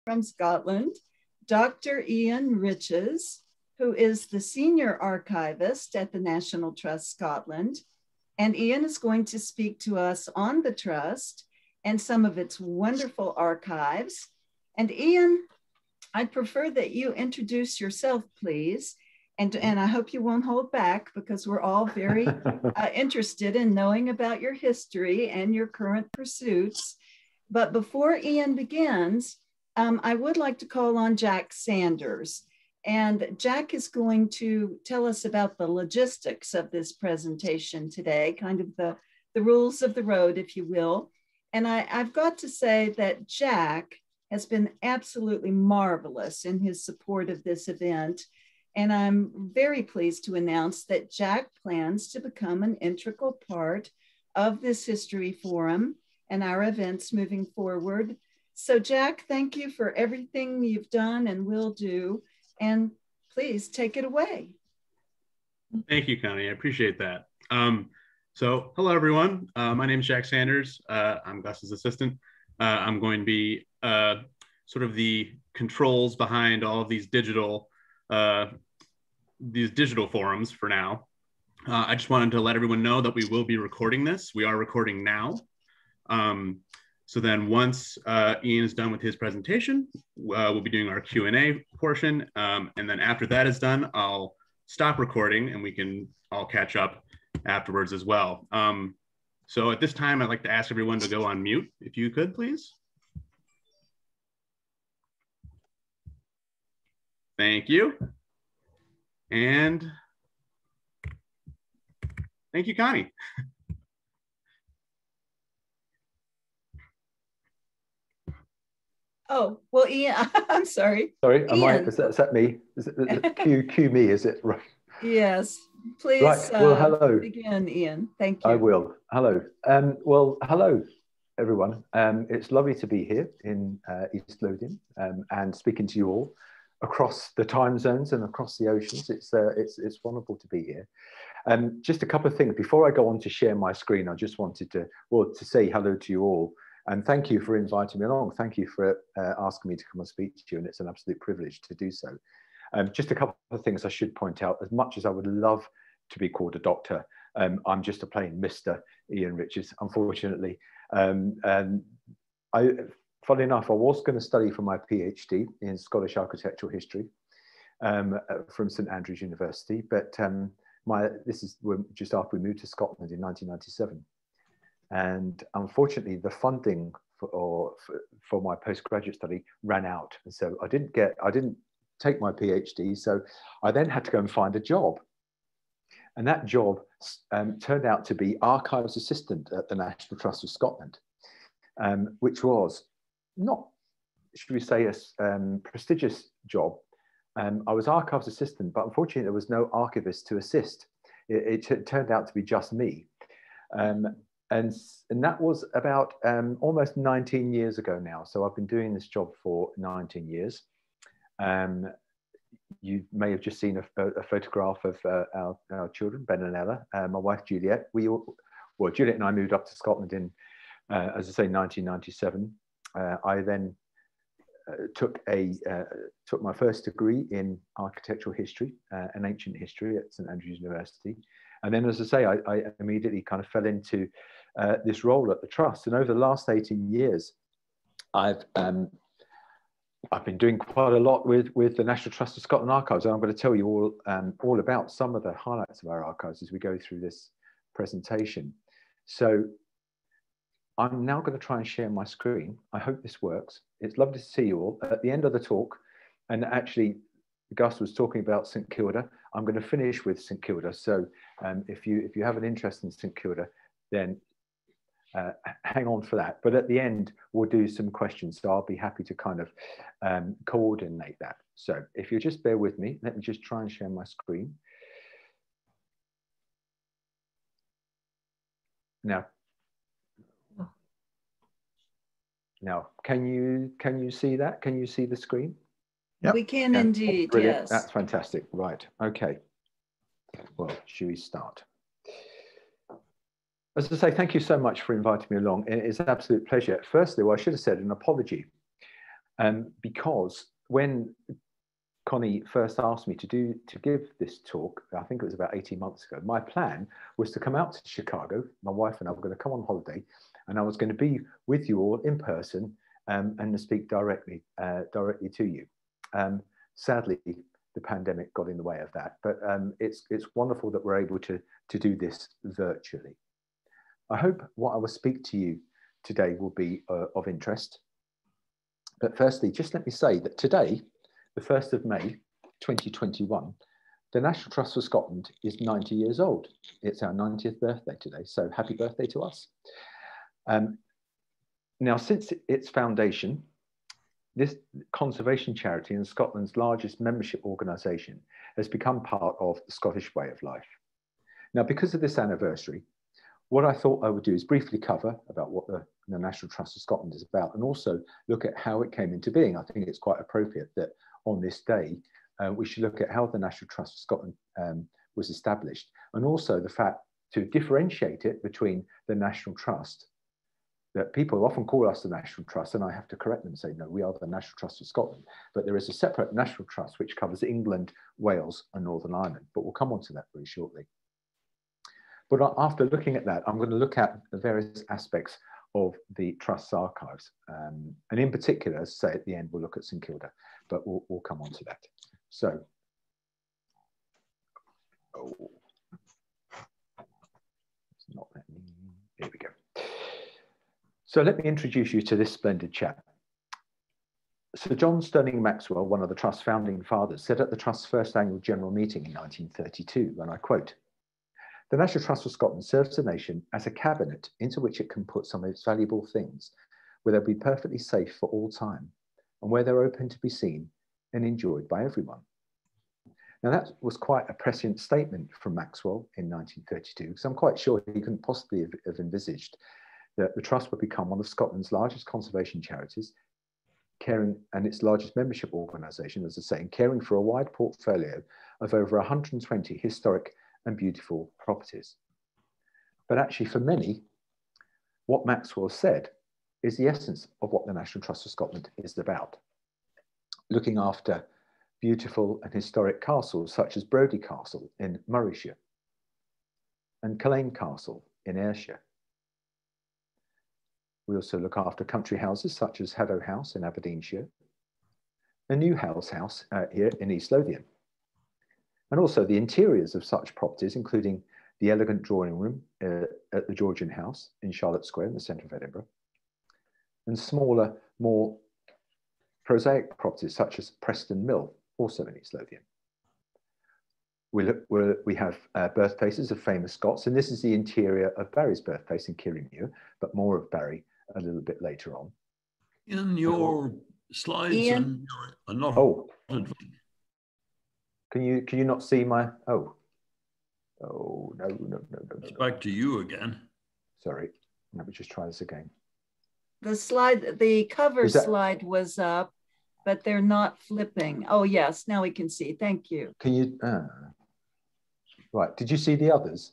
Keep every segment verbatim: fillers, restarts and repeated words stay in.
from Scotland, Doctor Ian Riches, who is the Senior Archivist at the National Trust Scotland. And Ian is going to speak to us on the Trust and some of its wonderful archives. And Ian, I'd prefer that you introduce yourself, please. And, and I hope you won't hold back, because we're all very uh, interested in knowing about your history and your current pursuits. But before Ian begins, um, I would like to call on Jack Sanders. And Jack is going to tell us about the logistics of this presentation today, kind of the, the rules of the road, if you will. And I, I've got to say that Jack has been absolutely marvelous in his support of this event. And I'm very pleased to announce that Jack plans to become an integral part of this history forum and our events moving forward. So Jack, thank you for everything you've done and will do. And please take it away. Thank you, Connie. I appreciate that. Um, so hello, everyone. Uh, my name is Jack Sanders. Uh, I'm Gus's assistant. Uh, I'm going to be uh, sort of the controls behind all of these digital uh, these digital forums for now. Uh, I just wanted to let everyone know that we will be recording this. We are recording now. Um, so then once uh, Ian is done with his presentation, uh, we'll be doing our Q and A portion. Um, and then after that is done, I'll stop recording and we can all catch up afterwards as well. Um, so at this time, I'd like to ask everyone to go on mute, if you could, please. Thank you. And thank you, Connie. Oh, well, Ian, I'm sorry. Sorry, am I, is, that, is that me? Is it, is it cue, cue me, is it? Right. Yes, please right. Well, uh, hello. begin, Ian. Thank you. I will. Hello. Um, well, hello, everyone. Um, it's lovely to be here in uh, East Lothian um, and speaking to you all across the time zones and across the oceans. It's, uh, it's, it's wonderful to be here. Um, just a couple of things. Before I go on to share my screen, I just wanted to, well, to say hello to you all. And thank you for inviting me along. Thank you for uh, asking me to come and speak to you. And it's an absolute privilege to do so. Um, just a couple of things I should point out. As much as I would love to be called a doctor, um, I'm just a plain Mister Ian Riches, unfortunately. Um, and I, funnily enough, I was going to study for my PhD in Scottish architectural history um, from St Andrews University. But um, my, this is just after we moved to Scotland in nineteen ninety-seven. And unfortunately, the funding for, or for, for my postgraduate study ran out. And so I didn't get, I didn't take my PhD. So I then had to go and find a job. And that job um, turned out to be Archives Assistant at the National Trust of Scotland, um, which was not, should we say, a um, prestigious job. Um, I was Archives Assistant, but unfortunately there was no archivist to assist. It, it turned out to be just me. Um, And, and that was about um, almost nineteen years ago now. So I've been doing this job for nineteen years. Um, you may have just seen a, a photograph of uh, our, our children, Ben and Ella, uh, my wife Juliet. We all, well, Juliet and I moved up to Scotland in, uh, as I say, nineteen ninety-seven. Uh, I then uh, took a uh, took my first degree in architectural history uh, and ancient history at St Andrews University. And then, as I say, I, I immediately kind of fell into uh, this role at the Trust. And over the last eighteen years, I've um, I've been doing quite a lot with, with the National Trust of Scotland Archives. And I'm going to tell you all, um, all about some of the highlights of our archives as we go through this presentation. So I'm now going to try and share my screen. I hope this works. It's lovely to see you all. At the end of the talk, and actually, Gus was talking about St Kilda. I'm going to finish with St Kilda. So um, if you if you have an interest in St Kilda, then uh, hang on for that. But at the end, we'll do some questions. So I'll be happy to kind of um, coordinate that. So if you just bear with me, let me just try and share my screen. Now, now, can you can you see that? Can you see the screen? Yep. We can yeah. indeed, Brilliant. Yes. That's fantastic. Right. Okay. Well, should we start? As I say, thank you so much for inviting me along. It is an absolute pleasure. Firstly, well, I should have said an apology. Um, because when Connie first asked me to do to give this talk, I think it was about eighteen months ago, my plan was to come out to Chicago. My wife and I were going to come on holiday, and I was going to be with you all in person um, and to speak directly, uh, directly to you. Um, sadly, the pandemic got in the way of that, but um, it's, it's wonderful that we're able to, to do this virtually. I hope what I will speak to you today will be uh, of interest. But firstly, just let me say that today, the first of May, twenty twenty-one, the National Trust for Scotland is ninety years old. It's our ninetieth birthday today, so happy birthday to us. Um, now, since its foundation, this conservation charity and Scotland's largest membership organisation has become part of the Scottish way of life. Now, because of this anniversary, what I thought I would do is briefly cover about what the, the National Trust of Scotland is about, and also look at how it came into being. I think it's quite appropriate that on this day, uh, we should look at how the National Trust of Scotland um, was established, and also the fact to differentiate it between the National Trust, that people often call us the National Trust, and I have to correct them and say, no, we are the National Trust of Scotland, but there is a separate National Trust which covers England, Wales, and Northern Ireland, but we'll come on to that very shortly. But after looking at that, I'm going to look at the various aspects of the Trust's archives. Um, and in particular, as I say at the end, we'll look at St Kilda, but we'll, we'll come on to that. So, oh, it's not letting me, here we go. So let me introduce you to this splendid chap. Sir John Sterling Maxwell, one of the Trust's founding fathers, said at the Trust's first annual general meeting in nineteen thirty-two, and I quote, "The National Trust for Scotland serves the nation as a cabinet into which it can put some of its valuable things, where they'll be perfectly safe for all time, and where they're open to be seen and enjoyed by everyone." Now that was quite a prescient statement from Maxwell in nineteen thirty-two, because I'm quite sure he couldn't possibly have, have envisaged that the Trust would become one of Scotland's largest conservation charities, caring, and its largest membership organisation, as I say, caring for a wide portfolio of over one hundred twenty historic and beautiful properties. But actually for many, what Maxwell said is the essence of what the National Trust for Scotland is about. Looking after beautiful and historic castles such as Brodie Castle in Morayshire and Culzean Castle in Ayrshire. We also look after country houses such as Haddow House in Aberdeenshire, a New House House uh, here in East Lothian, and also the interiors of such properties, including the elegant drawing room uh, at the Georgian House in Charlotte Square in the centre of Edinburgh, and smaller, more prosaic properties such as Preston Mill, also in East Lothian. We, look, we're, we have uh, birthplaces of famous Scots, and this is the interior of Barry's birthplace in Kirriemuir, but more of Barry a little bit later on. In your slides, Ian? and are not. Oh, can you can you not see my? Oh, oh no no no no. It's no. back to you again. Sorry, let me just try this again. The slide, the cover Is that- slide was up, but they're not flipping. Oh yes, now we can see. Thank you. Can you? Uh, right. Did you see the others?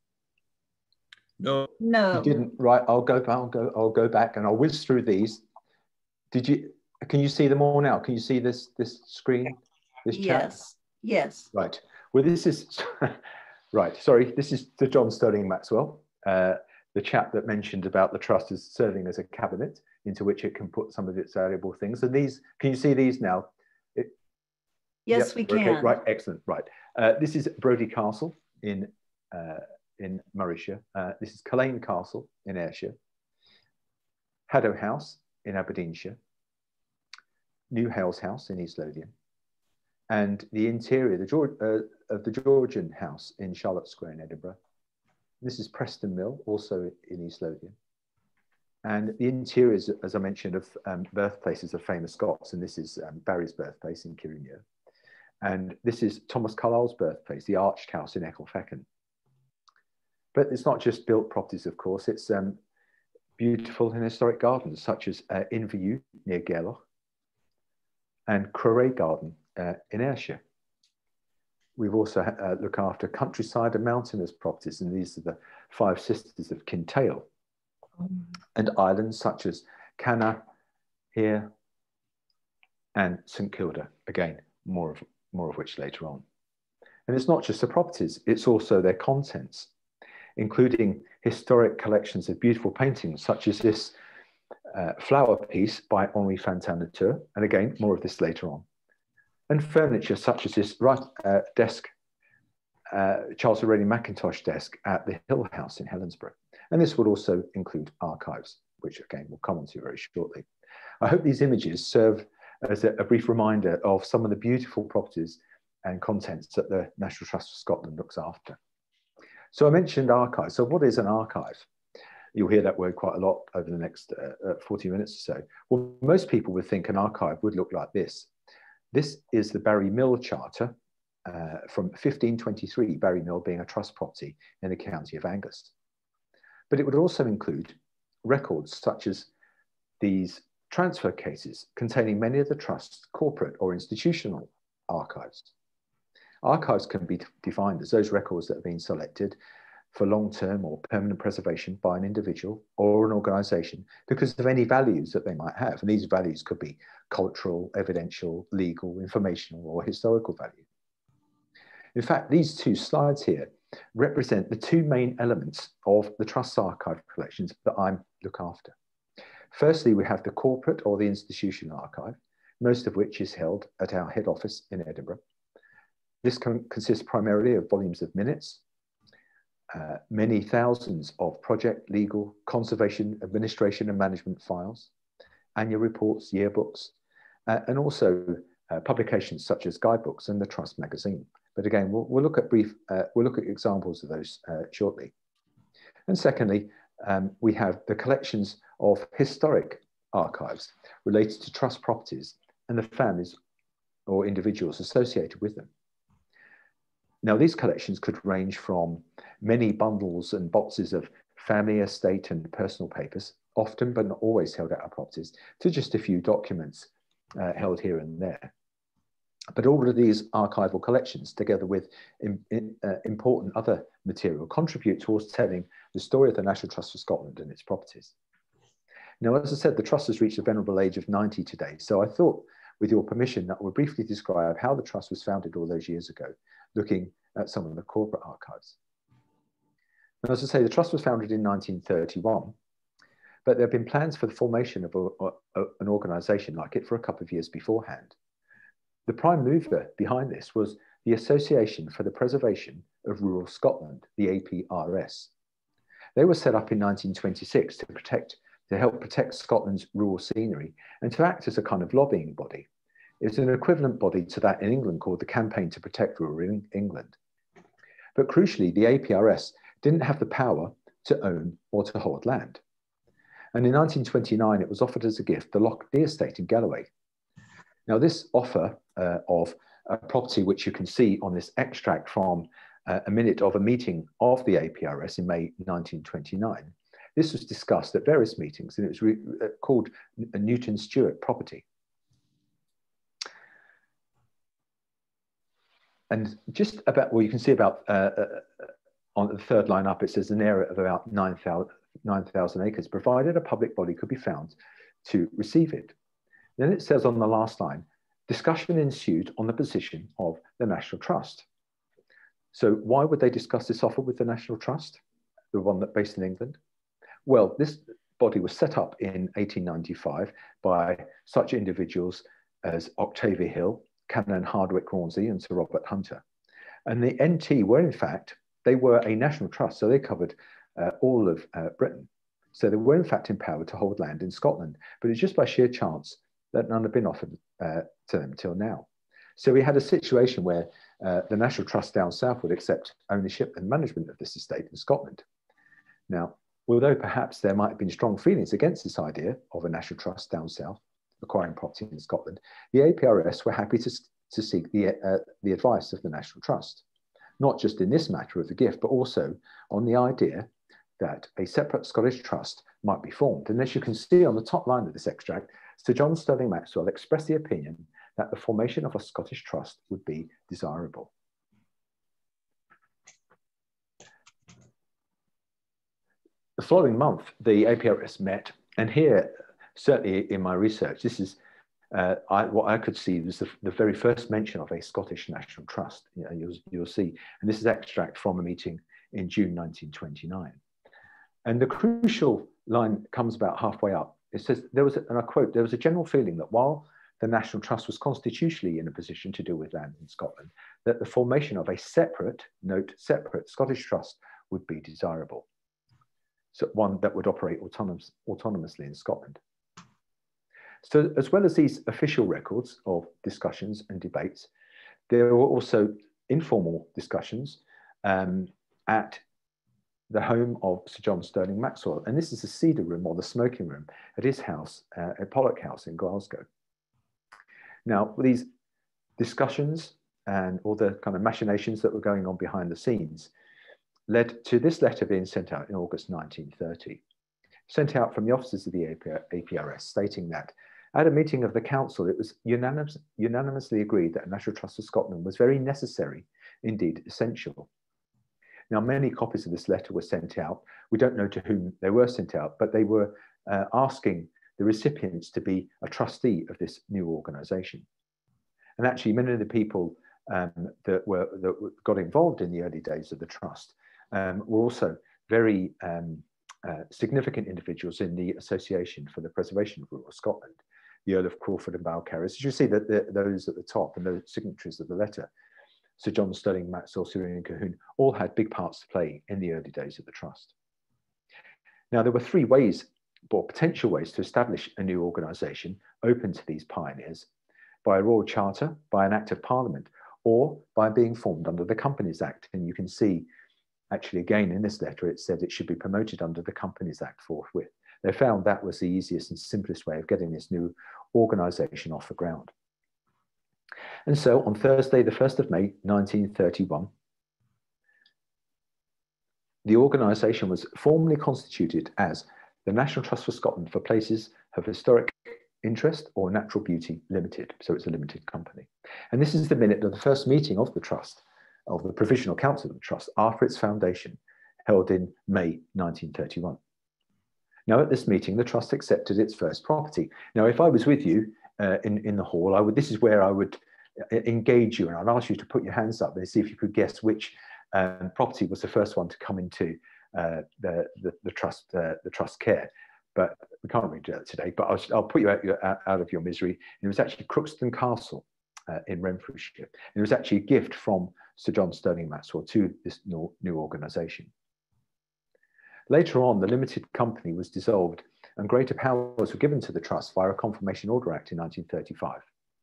No. No. You didn't. Right. I'll go. I'll go. I'll go back and I'll whiz through these. Did you? Can you see them all now? Can you see this this screen? This chat? Yes. Yes. Right. Well, this is right. Sorry. This is the John Sterling Maxwell, uh, the chap that mentioned about the trust as serving as a cabinet into which it can put some of its valuable things. And these, can you see these now? It, Yes, yep, we can. Okay, right. Excellent. Right. Uh, this is Brodie Castle in uh, in Morayshire. Uh, this is Culzean Castle in Ayrshire. Haddow House in Aberdeenshire. New Hales House in East Lothian. And the interior the George, uh, of the Georgian House in Charlotte Square in Edinburgh. This is Preston Mill, also in East Lothian. And the interiors, as I mentioned, of um, birthplaces of famous Scots, and this is um, Barry's birthplace in Kirriemuir. And this is Thomas Carlyle's birthplace, the Arched House in Ecclefechan. But it's not just built properties, of course, it's um, beautiful and historic gardens, such as uh, Inverew near Gairloch, and Croray Garden uh, in Ayrshire. We've also uh, look after countryside and mountainous properties, and these are the Five Sisters of Kintail, and islands such as Canna here, and St Kilda, again, more of, more of which later on. And it's not just the properties, it's also their contents, including historic collections of beautiful paintings, such as this uh, flower piece by Henri Fantin-Latour, and again, more of this later on. And furniture such as this right, uh, desk, uh, Charles Aurelian Mackintosh desk at the Hill House in Helensburgh. And this would also include archives, which again, we'll come on to very shortly. I hope these images serve as a, a brief reminder of some of the beautiful properties and contents that the National Trust for Scotland looks after. So I mentioned archives. So what is an archive? You'll hear that word quite a lot over the next uh, forty minutes or so. Well, most people would think an archive would look like this. This is the Barry Mill Charter uh, from fifteen twenty-three, Barry Mill being a trust property in the county of Angus. But it would also include records such as these transfer cases containing many of the trust's corporate or institutional archives. Archives can be defined as those records that have been selected for long-term or permanent preservation by an individual or an organisation because of any values that they might have. And these values could be cultural, evidential, legal, informational, or historical value. In fact, these two slides here represent the two main elements of the Trust's archive collections that I look after. Firstly, we have the corporate or the institutional archive, most of which is held at our head office in Edinburgh. This con consists primarily of volumes of minutes, uh, many thousands of project, legal, conservation, administration and management files, annual reports, yearbooks, uh, and also uh, publications such as guidebooks and the Trust magazine. But again, we'll, we'll look at brief, uh, we'll look at examples of those uh, shortly. And secondly, um, we have the collections of historic archives related to trust properties and the families or individuals associated with them. Now, these collections could range from many bundles and boxes of family, estate and personal papers, often but not always held at our properties, to just a few documents uh, held here and there. But all of these archival collections, together with in, in, uh, important other material, contribute towards telling the story of the National Trust for Scotland and its properties. Now, as I said, the Trust has reached a venerable age of ninety today, so I thought, with your permission, that I would briefly describe how the Trust was founded all those years ago, looking at some of the corporate archives. And as I say, the Trust was founded in nineteen thirty-one, but there have been plans for the formation of a, a, an organisation like it for a couple of years beforehand. The prime mover behind this was the Association for the Preservation of Rural Scotland, the A P R S. They were set up in nineteen twenty-six to protect, to help protect Scotland's rural scenery and to act as a kind of lobbying body. It's an equivalent body to that in England called the Campaign to Protect Rural England. But crucially, the A P R S didn't have the power to own or to hold land. And in nineteen twenty-nine, it was offered as a gift the Lockney estate in Galloway. Now, this offer uh, of a property, which you can see on this extract from uh, a minute of a meeting of the A P R S in May nineteen twenty-nine, this was discussed at various meetings, and it was re uh, called a Newton Stewart property. And just about, well, you can see about, uh, uh, on the third line up, it says an area of about nine thousand acres, provided a public body could be found to receive it. Then it says on the last line, discussion ensued on the position of the National Trust. So why would they discuss this offer with the National Trust, the one that based in England? Well, this body was set up in eighteen ninety-five by such individuals as Octavia Hill, Canon Hardwick Hornsey and Sir Robert Hunter. And the N T were, in fact, they were a national trust, so they covered uh, all of uh, Britain. So they were, in fact, empowered to hold land in Scotland, but it's just by sheer chance that none have been offered uh, to them till now. So we had a situation where uh, the National Trust down south would accept ownership and management of this estate in Scotland. Now, although perhaps there might have been strong feelings against this idea of a National Trust down south acquiring property in Scotland, the A P R S were happy to, to seek the, uh, the advice of the National Trust, not just in this matter of the gift, but also on the idea that a separate Scottish trust might be formed. And as you can see on the top line of this extract, Sir John Sterling Maxwell expressed the opinion that the formation of a Scottish trust would be desirable. The following month, the A P R S met, and here, certainly in my research, this is uh, I, what I could see was the, the very first mention of a Scottish National Trust. You know, you'll, you'll see, and this is extract from a meeting in June nineteen twenty-nine. And the crucial line comes about halfway up. It says, there was, a, and I quote, there was a general feeling that while the National Trust was constitutionally in a position to deal with land in Scotland, that the formation of a separate, note, separate Scottish Trust would be desirable. So one that would operate autonomous, autonomously in Scotland. So as well as these official records of discussions and debates, there were also informal discussions um, at the home of Sir John Sterling Maxwell. And this is the cedar room or the smoking room at his house, uh, at Pollock House in Glasgow. Now, these discussions and all the kind of machinations that were going on behind the scenes led to this letter being sent out in August nineteen thirty, sent out from the officers of the A P R S, stating that at a meeting of the council, it was unanimous, unanimously agreed that a National Trust of Scotland was very necessary, indeed essential. Now, many copies of this letter were sent out. We don't know to whom they were sent out, but they were uh, asking the recipients to be a trustee of this new organisation. And actually, many of the people um, that were that got involved in the early days of the trust um, were also very um, uh, significant individuals in the Association for the Preservation of Rural Scotland, the Earl of Crawford and Balcarres. As you see that the, those at the top and the signatories of the letter, Sir John Sterling Maxwell, Sir Ian Colquhoun, all had big parts to play in the early days of the trust. Now, there were three ways, or potential ways, to establish a new organisation open to these pioneers: by a royal charter, by an act of parliament, or by being formed under the Companies Act. And you can see, actually, again, in this letter, it said it should be promoted under the Companies Act forthwith. They found that was the easiest and simplest way of getting this new organisation off the ground. And so on Thursday, the first of May, nineteen thirty-one, the organisation was formally constituted as the National Trust for Scotland for Places of Historic Interest or Natural Beauty Limited. So it's a limited company. And this is the minute of the first meeting of the trust, of the Provisional Council of the Trust, after its foundation, held in May nineteen thirty-one. Now, at this meeting, the trust accepted its first property. Now, if I was with you uh, in, in the hall, I would, this is where I would engage you, and I'd ask you to put your hands up and see if you could guess which um, property was the first one to come into uh, the, the, the, trust, uh, the trust care. But we can't really do that today, but I'll, I'll put you out, your, out of your misery. And it was actually Crookston Castle uh, in Renfrewshire. And it was actually a gift from Sir John Sterling Maxwell to this new, new organisation. Later on, the limited company was dissolved and greater powers were given to the trust via a Confirmation Order Act in nineteen thirty-five.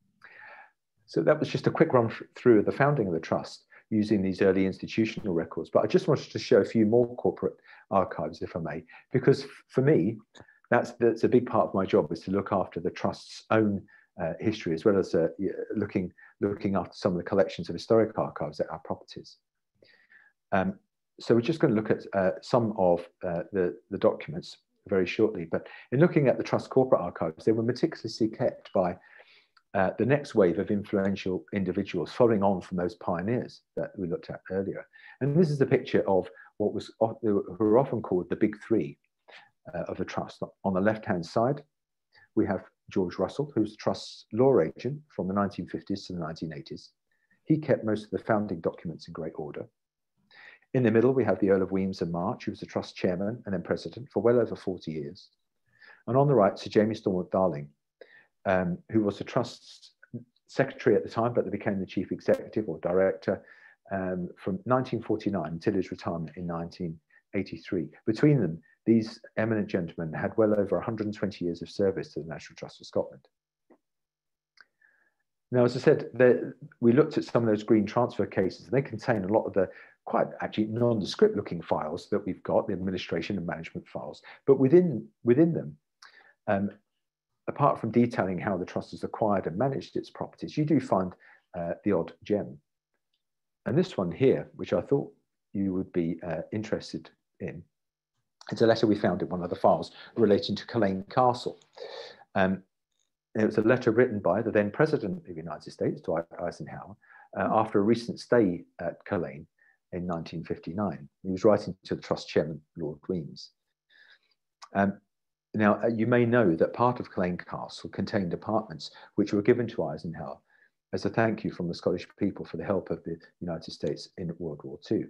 So that was just a quick run through of the founding of the trust using these early institutional records. But I just wanted to show a few more corporate archives, if I may, because for me, that's, that's a big part of my job, is to look after the trust's own uh, history, as well as uh, looking, looking after some of the collections of historic archives at our properties. Um, so we're just going to look at uh, some of uh, the, the documents very shortly. But in looking at the trust corporate archives, they were meticulously kept by Uh, the next wave of influential individuals following on from those pioneers that we looked at earlier. And this is a picture of what was who are often called the big three uh, of the trust. On the left-hand side, we have George Russell, who's the trust's law agent from the nineteen fifties to the nineteen eighties. He kept most of the founding documents in great order. In the middle, we have the Earl of Wemyss and March, who was the trust chairman and then president for well over forty years. And on the right, Sir Jamie Stormont Darling, Um, who was the trust's secretary at the time, but they became the chief executive or director um, from nineteen forty-nine until his retirement in nineteen eighty-three. Between them, these eminent gentlemen had well over one hundred twenty years of service to the National Trust of Scotland. Now, as I said, we looked at some of those green transfer cases, and they contain a lot of the quite actually nondescript looking files that we've got, the administration and management files. But within, within them, um, apart from detailing how the trust has acquired and managed its properties, you do find uh, the odd gem. And this one here, which I thought you would be uh, interested in, it's a letter we found in one of the files relating to Culzean Castle. Um, it was a letter written by the then President of the United States, Dwight Eisenhower, uh, after a recent stay at Culzean in nineteen fifty-nine. He was writing to the trust chairman, Lord Wemyss. Um, Now, uh, you may know that part of Culzean Castle contained apartments which were given to Eisenhower as a thank you from the Scottish people for the help of the United States in World War Two.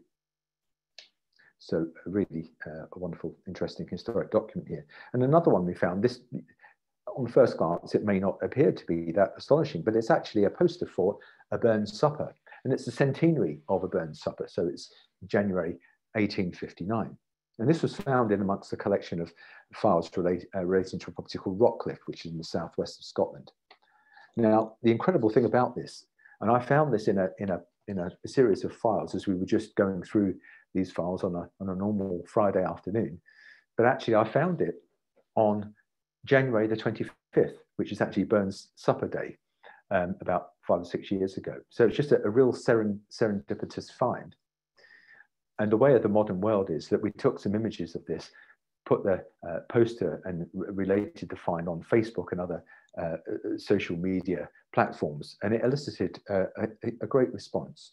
So really uh, a wonderful, interesting historic document here. And another one we found, this, on first glance, it may not appear to be that astonishing, but it's actually a poster for a Burns supper. And it's the centenary of a Burns supper. So it's January eighteen fifty-nine. And this was found in amongst a collection of files relate, uh, relating to a property called Rockcliffe, which is in the southwest of Scotland. Now, the incredible thing about this, and I found this in a, in a, in a, a series of files as we were just going through these files on a, on a normal Friday afternoon, but actually I found it on January the twenty-fifth, which is actually Burns Supper Day, um, about five or six years ago. So it's just a, a real seren, serendipitous find. And the way of the modern world is that we took some images of this, put the uh, poster and related the find on Facebook and other uh, social media platforms, and it elicited uh, a, a great response.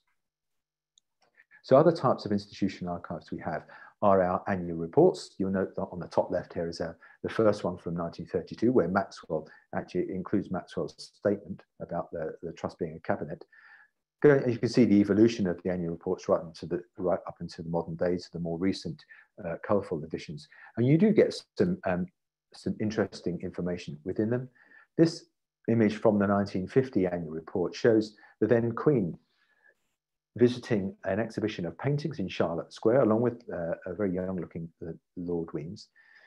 So other types of institutional archives we have are our annual reports. You'll note that on the top left here is our, the first one from nineteen thirty-two, where Maxwell actually includes Maxwell's statement about the, the trust being a cabinet. You can see the evolution of the annual reports right, into the, right up into the modern days, the more recent uh, colourful editions. And you do get some, um, some interesting information within them. This image from the nineteen fifty annual report shows the then Queen visiting an exhibition of paintings in Charlotte Square, along with uh, a very young looking uh, Lord Weems.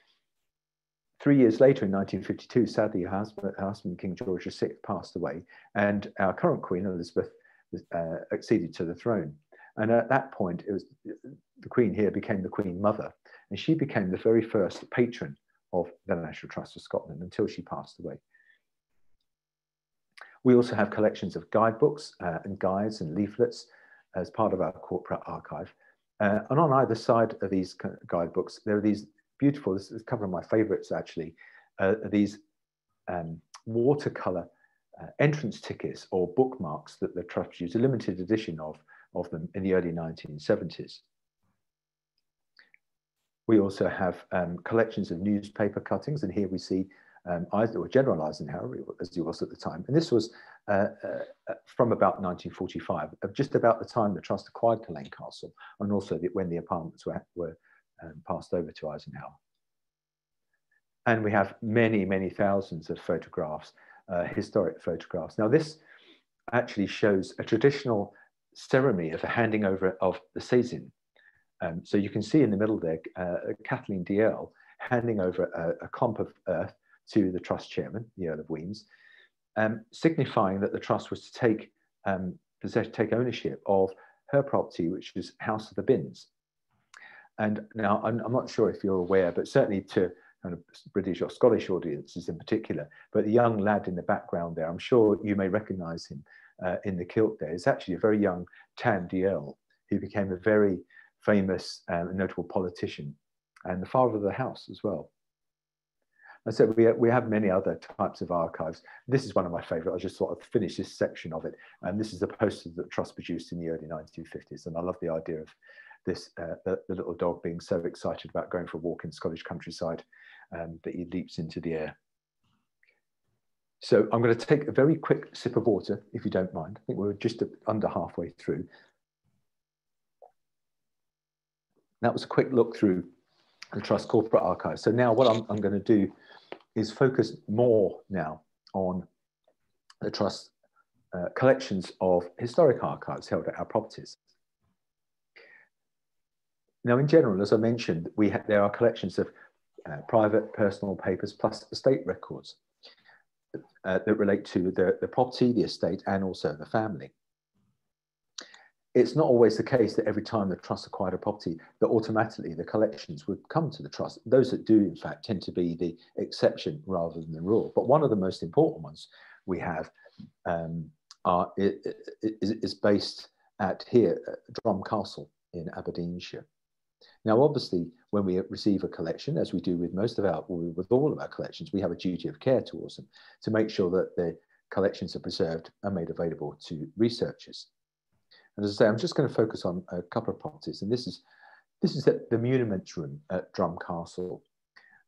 Three years later, in nineteen fifty-two, sadly, her husband, her husband, King George the sixth, passed away, and our current Queen, Elizabeth, uh, acceded to the throne. And at that point, it was the Queen here became the Queen Mother, and she became the very first patron of the National Trust of Scotland until she passed away. We also have collections of guidebooks uh, and guides and leaflets as part of our corporate archive. Uh, and on either side of these guidebooks, there are these beautiful, this is a couple of my favorites actually, uh, these um, watercolor uh, entrance tickets or bookmarks that the Trust used, a limited edition of, of them in the early nineteen seventies. We also have um, collections of newspaper cuttings, and here we see um, or General Eisenhower, as he was at the time. And this was uh, uh, from about nineteen forty-five, of just about the time the Trust acquired Culzean Castle, and also the, when the apartments were, were um, passed over to Eisenhower. And we have many, many thousands of photographs, uh, historic photographs. Now this actually shows a traditional ceremony of the handing over of the Sezin. Um, so you can see in the middle there, uh, Kathleen D L handing over a, a clump of earth to the Trust chairman, the Earl of Weems, um, signifying that the Trust was to take, um, possess, take ownership of her property, which is House of the Binns. And now I'm, I'm not sure if you're aware, but certainly to kind of British or Scottish audiences in particular, but the young lad in the background there, I'm sure you may recognize him uh, in the kilt there, is actually a very young Tam D L, who became a very famous and um, notable politician and the father of the house as well. I said we, we have many other types of archives. This is one of my favorite. I just sort of finish this section of it. And this is a poster that Trust produced in the early nineteen fifties. And I love the idea of this, uh, the, the little dog being so excited about going for a walk in Scottish countryside um, that he leaps into the air. So I'm going to take a very quick sip of water, if you don't mind. I think we're just under halfway through. That was a quick look through the Trust corporate archive. So now what I'm, I'm going to do is focus more now on the Trust uh, collections of historic archives held at our properties. Now, in general, as I mentioned, we ha there are collections of uh, private personal papers plus estate records uh, that relate to the, the property, the estate, and also the family. It's not always the case that every time the Trust acquired a property that automatically the collections would come to the Trust. Those that do, in fact, tend to be the exception rather than the rule. But one of the most important ones we have um, are, is, is based at here, at Drum Castle in Aberdeenshire. Now, obviously, when we receive a collection, as we do with most of our, with all of our collections, we have a duty of care towards them to make sure that the collections are preserved and made available to researchers. And as I say, I'm just going to focus on a couple of properties, and this is this is the, the muniments room at Drum Castle.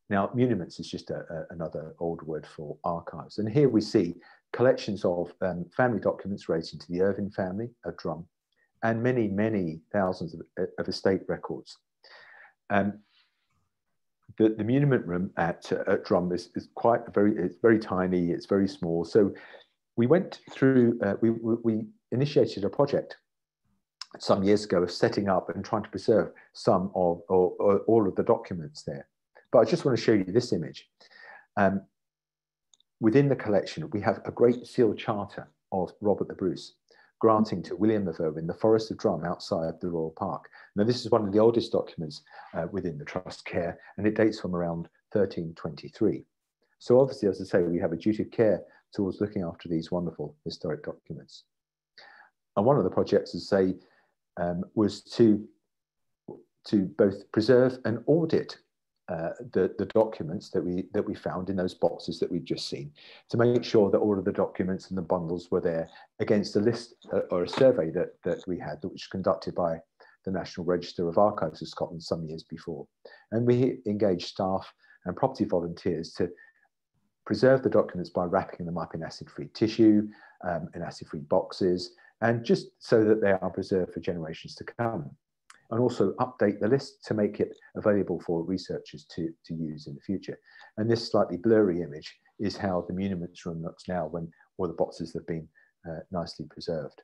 Now, muniments is just a, a, another old word for archives. And here we see collections of um, family documents relating to the Irving family of Drum, and many, many thousands of, of estate records. Um, the, the muniment room at, uh, at Drum is, is quite very, it's very tiny, it's very small. So we went through, uh, we, we initiated a project some years ago of setting up and trying to preserve some of, or, or all of the documents there. But I just want to show you this image. Um, within the collection, we have a great sealed charter of Robert the Bruce, granting to William of Irwin the Forest of Drum outside the Royal Park. Now, this is one of the oldest documents uh, within the Trust care, and it dates from around thirteen twenty-three. So obviously, as I say, we have a duty of care towards looking after these wonderful historic documents. And one of the projects, as I say, um, was to, to both preserve and audit Uh, the, the documents that we that we found in those boxes that we've just seen, to make sure that all of the documents and the bundles were there against a list uh, or a survey that, that we had, which was conducted by the National Register of Archives of Scotland some years before. And we engaged staff and property volunteers to preserve the documents by wrapping them up in acid-free tissue, um, in acid-free boxes, and just so that they are preserved for generations to come. And also update the list to make it available for researchers to, to use in the future. And this slightly blurry image is how the muniments room looks now when all the boxes have been uh, nicely preserved.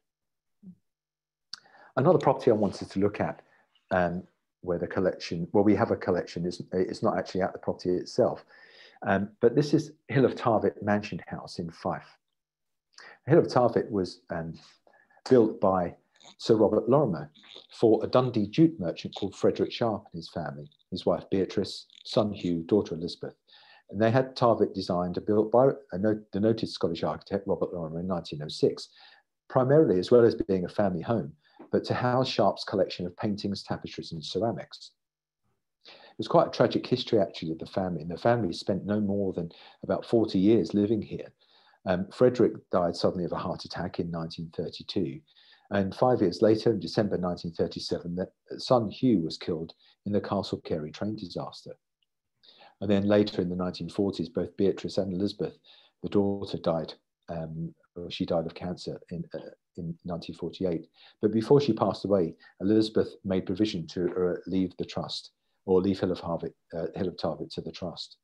Another property I wanted to look at, um, where the collection, well, we have a collection, it's, it's not actually at the property itself, um, but this is Hill of Tarvit Mansion House in Fife. Hill of Tarvit was um, built by Sir Robert Lorimer for a Dundee jute merchant called Frederick Sharp and his family, his wife Beatrice, son Hugh, daughter Elizabeth. And they had Tarvit designed and built by a not the noted Scottish architect Robert Lorimer in nineteen oh six, primarily as well as being a family home, but to house Sharp's collection of paintings, tapestries and ceramics. It was quite a tragic history actually of the family, and the family spent no more than about forty years living here. Um, Frederick died suddenly of a heart attack in nineteen thirty-two. And five years later, in December nineteen thirty-seven, the son Hugh was killed in the Castle Carey train disaster. And then later in the nineteen forties, both Beatrice and Elizabeth, the daughter, died. Um, she died of cancer in, uh, in nineteen forty-eight. But before she passed away, Elizabeth made provision to uh, leave the trust, or leave Hill of, Harvit, uh, Hill of Tarvit to the trust.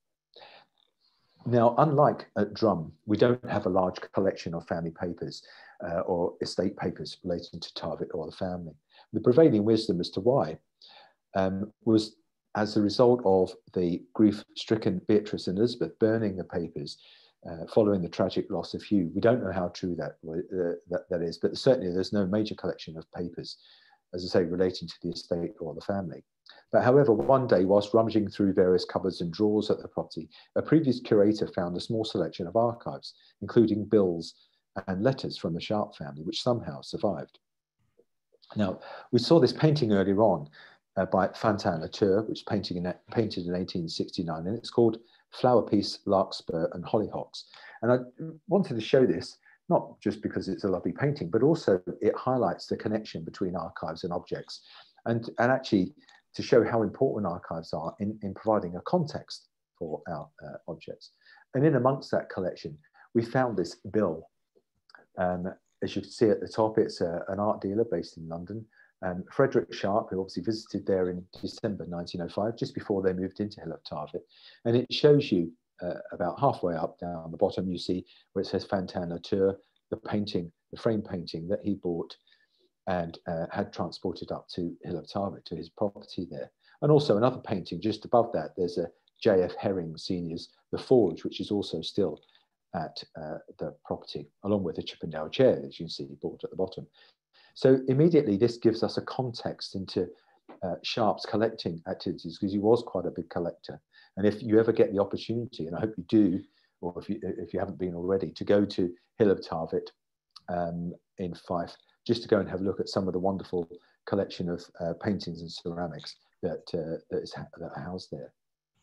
Now, unlike at Drum, we don't have a large collection of family papers uh, or estate papers relating to Tarvit or the family. The prevailing wisdom as to why um, was as a result of the grief-stricken Beatrice and Elizabeth burning the papers uh, following the tragic loss of Hugh. We don't know how true that, uh, that, that is, but certainly there's no major collection of papers, as I say, relating to the estate or the family. But however, one day, whilst rummaging through various cupboards and drawers at the property, a previous curator found a small selection of archives, including bills and letters from the Sharp family, which somehow survived. Now, we saw this painting earlier on uh, by Fantin Latour, which was painted in, painted in eighteen sixty-nine, and it's called Flower Piece, Larkspur and Hollyhocks. And I wanted to show this, not just because it's a lovely painting, but also it highlights the connection between archives and objects, and, and actually to show how important archives are in, in providing a context for our uh, objects. And in amongst that collection, we found this bill. Um, as you can see at the top, it's a, an art dealer based in London. Um, Frederick Sharp, who obviously visited there in December nineteen oh five, just before they moved into Hill of Tarvit. And it shows you uh, about halfway up down the bottom, you see where it says Fantin Latour, the painting, the frame painting that he bought and uh, had transported up to Hill of Tarvit, to his property there. And also another painting just above that, there's a J F Herring Senior's The Forge, which is also still at uh, the property, along with the Chippendale chair, as you can see, bought at the bottom. So immediately this gives us a context into uh, Sharp's collecting activities, because he was quite a big collector. And if you ever get the opportunity, and I hope you do, or if you, if you haven't been already, to go to Hill of Tarvit um, in Fife, just to go and have a look at some of the wonderful collection of uh, paintings and ceramics that, uh, that, is, that are housed there.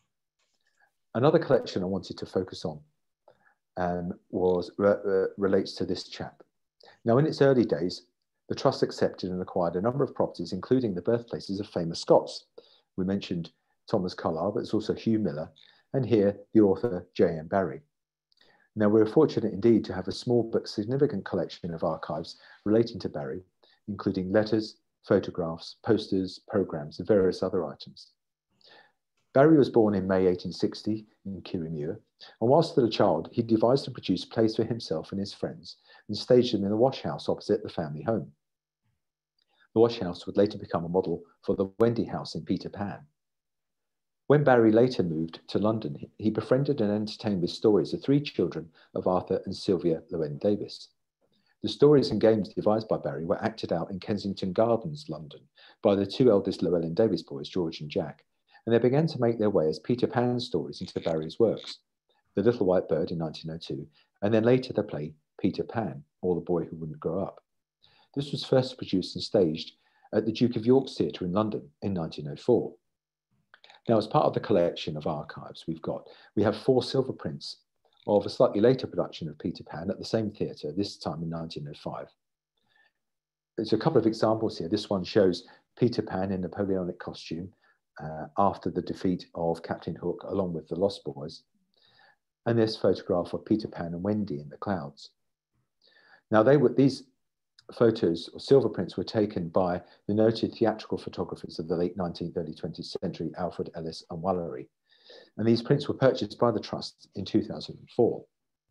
Another collection I wanted to focus on um, was, uh, relates to this chap. Now, in its early days, the Trust accepted and acquired a number of properties, including the birthplaces of famous Scots. We mentioned Thomas Carlyle, but it's also Hugh Miller and here the author J M Barrie. Now, we're fortunate indeed to have a small but significant collection of archives relating to Barrie, including letters, photographs, posters, programmes, and various other items. Barrie was born in May eighteen sixty in Kirriemuir, and whilst still a child, he devised and produced plays for himself and his friends and staged them in the wash house opposite the family home. The wash house would later become a model for the Wendy House in Peter Pan. When Barrie later moved to London, he befriended and entertained with stories the three children of Arthur and Sylvia Llewellyn-Davies. The stories and games devised by Barrie were acted out in Kensington Gardens, London, by the two eldest Llewellyn-Davies boys, George and Jack, and they began to make their way as Peter Pan stories into Barrie's works, The Little White Bird in nineteen oh two, and then later the play Peter Pan, or The Boy Who Wouldn't Grow Up. This was first produced and staged at the Duke of York's Theatre in London in nineteen oh four. Now, as part of the collection of archives we've got, we have four silver prints of a slightly later production of Peter Pan at the same theatre, this time in nineteen oh five. There's a couple of examples here. This one shows Peter Pan in Napoleonic costume uh, after the defeat of Captain Hook, along with the Lost Boys. And this photograph of Peter Pan and Wendy in the clouds. Now, they were these photos or silver prints were taken by the noted theatrical photographers of the late nineteenth, early twentieth century, Alfred Ellis and Wallery. And these prints were purchased by the Trust in two thousand four.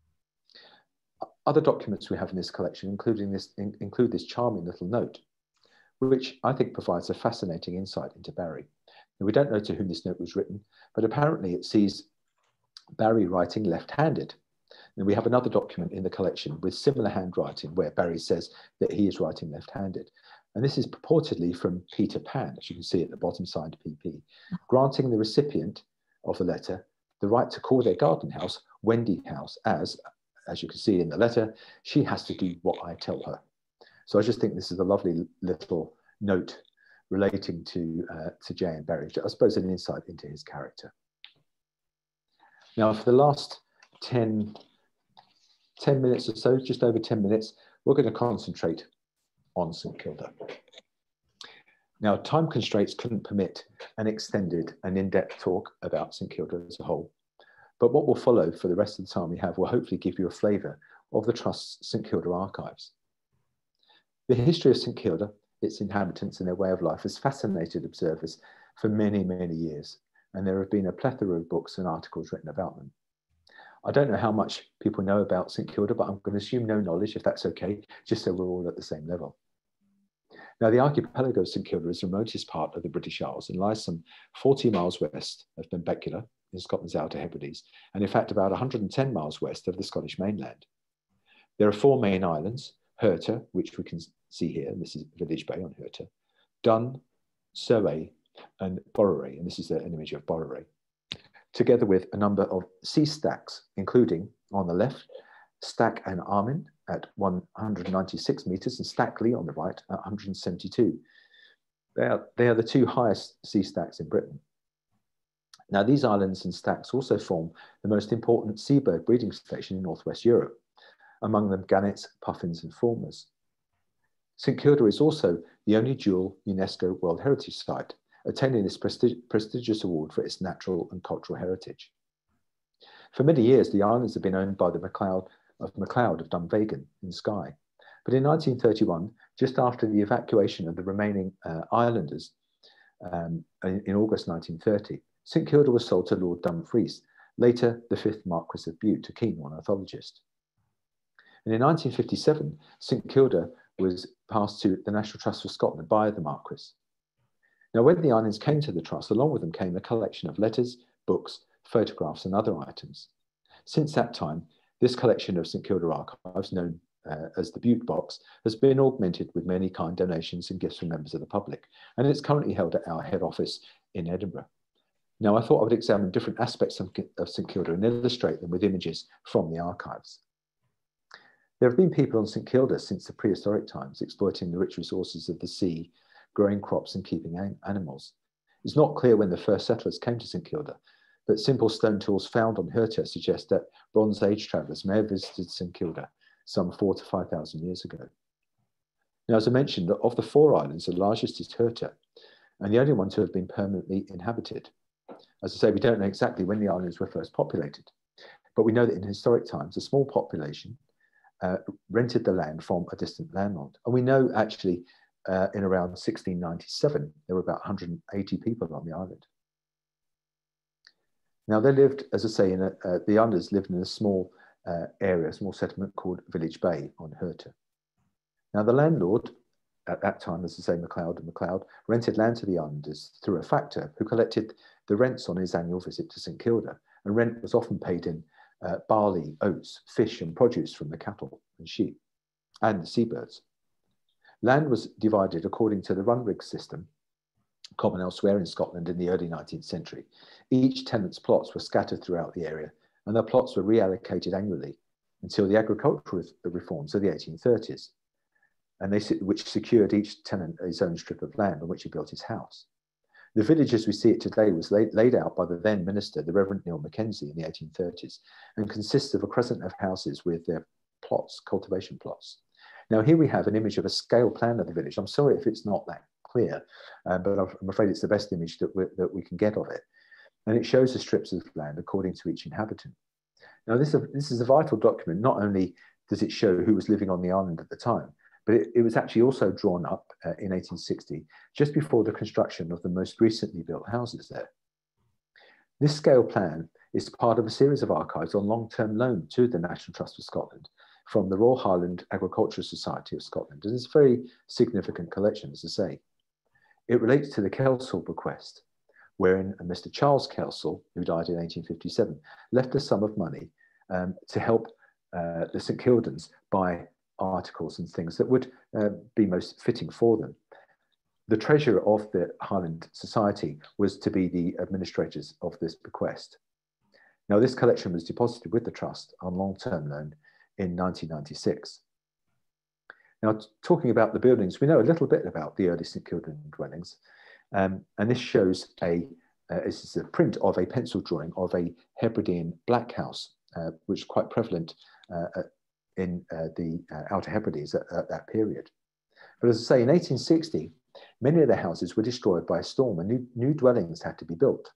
Other documents we have in this collection, including this, in, include this charming little note, which I think provides a fascinating insight into Barrie. Now, we don't know to whom this note was written, but apparently it sees Barrie writing left-handed. And we have another document in the collection with similar handwriting where Barrie says that he is writing left-handed. And this is purportedly from Peter Pan, as you can see at the bottom side P P, granting the recipient of the letter the right to call their garden house Wendy House, as, as you can see in the letter, she has to do what I tell her. So I just think this is a lovely little note relating to, uh, to J M Barrie, I suppose an insight into his character. Now, for the last ten, ten minutes or so, just over ten minutes, we're going to concentrate on St Kilda. Now, time constraints couldn't permit an extended and in-depth talk about St Kilda as a whole, but what will follow for the rest of the time we have will hopefully give you a flavour of the Trust's St Kilda archives. The history of St Kilda, its inhabitants and their way of life has fascinated observers for many, many years, and there have been a plethora of books and articles written about them. I don't know how much people know about St Kilda, but I'm going to assume no knowledge, if that's okay, just so we're all at the same level. Now, the archipelago of St Kilda is the remotest part of the British Isles and lies some forty miles west of Benbecula in Scotland's Outer Hebrides, and in fact about one hundred and ten miles west of the Scottish mainland. There are four main islands: Herta, which we can see here, and this is Village Bay on Herta, Dun, Surrey, and Borroway, and this is an image of Borroway, together with a number of sea stacks, including, on the left, Stack and Armin at one hundred ninety-six metres and Stackley on the right at one hundred seventy-two. They are, they are the two highest sea stacks in Britain. Now, these islands and stacks also form the most important seabird breeding station in northwest Europe, among them gannets, puffins and fulmars. St Kilda is also the only dual UNESCO World Heritage Site, attaining this prestig prestigious award for its natural and cultural heritage. For many years, the islands have been owned by the MacLeod of MacLeod of Dunvegan in Skye. But in nineteen thirty-one, just after the evacuation of the remaining uh, islanders um, in, in August nineteen thirty, St Kilda was sold to Lord Dumfries, later the fifth Marquess of Bute, a keen ornithologist. And in nineteen fifty-seven, St Kilda was passed to the National Trust for Scotland by the Marquess. Now, when the islands came to the Trust, along with them came a collection of letters, books, photographs and other items. Since that time, this collection of St Kilda archives, known uh, as the Bute Box, has been augmented with many kind donations and gifts from members of the public, and it's currently held at our head office in Edinburgh. Now, I thought I would examine different aspects of, of St Kilda and illustrate them with images from the archives. There have been people on St Kilda since the prehistoric times, exploiting the rich resources of the sea, growing crops and keeping animals. It's not clear when the first settlers came to St Kilda, but simple stone tools found on Herta suggest that Bronze Age travellers may have visited St Kilda some four to five thousand years ago. Now, as I mentioned, of the four islands, the largest is Herta, and the only one to have been permanently inhabited. as I say, we don't know exactly when the islands were first populated, but we know that in historic times, a small population uh, rented the land from a distant landlord. And we know actually uh, in around sixteen ninety-seven, there were about one hundred eighty people on the island. Now they lived, as I say, in a, uh, the islanders lived in a small uh, area, a small settlement called Village Bay on Herta. Now the landlord, at that time, as I say, MacLeod and MacLeod, rented land to the islanders through a factor who collected the rents on his annual visit to St Kilda, and rent was often paid in uh, barley, oats, fish and produce from the cattle and sheep and the seabirds. Land was divided according to the run-rig system, common elsewhere in Scotland in the early nineteenth century. Each tenant's plots were scattered throughout the area, and their plots were reallocated annually until the agricultural reforms of the eighteen thirties. And they, which secured each tenant his own strip of land on which he built his house. The village as we see it today was laid, laid out by the then minister, the Reverend Neil Mackenzie, in the eighteen thirties, and consists of a crescent of houses with their plots, cultivation plots. Now here we have an image of a scale plan of the village. I'm sorry if it's not that clear, uh, but I'm afraid it's the best image that, that we can get of it. And it shows the strips of land according to each inhabitant. Now this, this is a vital document. Not only does it show who was living on the island at the time, but it, it was actually also drawn up uh, in eighteen sixty, just before the construction of the most recently built houses there. This scale plan is part of a series of archives on long-term loan to the National Trust for Scotland from the Royal Highland Agricultural Society of Scotland. And it's a very significant collection, as I say. It relates to the Kelsall bequest, wherein Mister Charles Kelsall, who died in eighteen fifty-seven, left a sum of money um, to help uh, the St Kildans buy articles and things that would uh, be most fitting for them. The treasurer of the Highland Society was to be the administrators of this bequest. Now this collection was deposited with the trust on long-term loan in nineteen ninety-six. Now talking about the buildings, we know a little bit about the early St Kildan dwellings, um, and this shows a, uh, this is a print of a pencil drawing of a Hebridean black house, uh, which is quite prevalent uh, in uh, the uh, Outer Hebrides at, at that period. But as I say, in eighteen sixty, many of the houses were destroyed by a storm and new, new dwellings had to be built.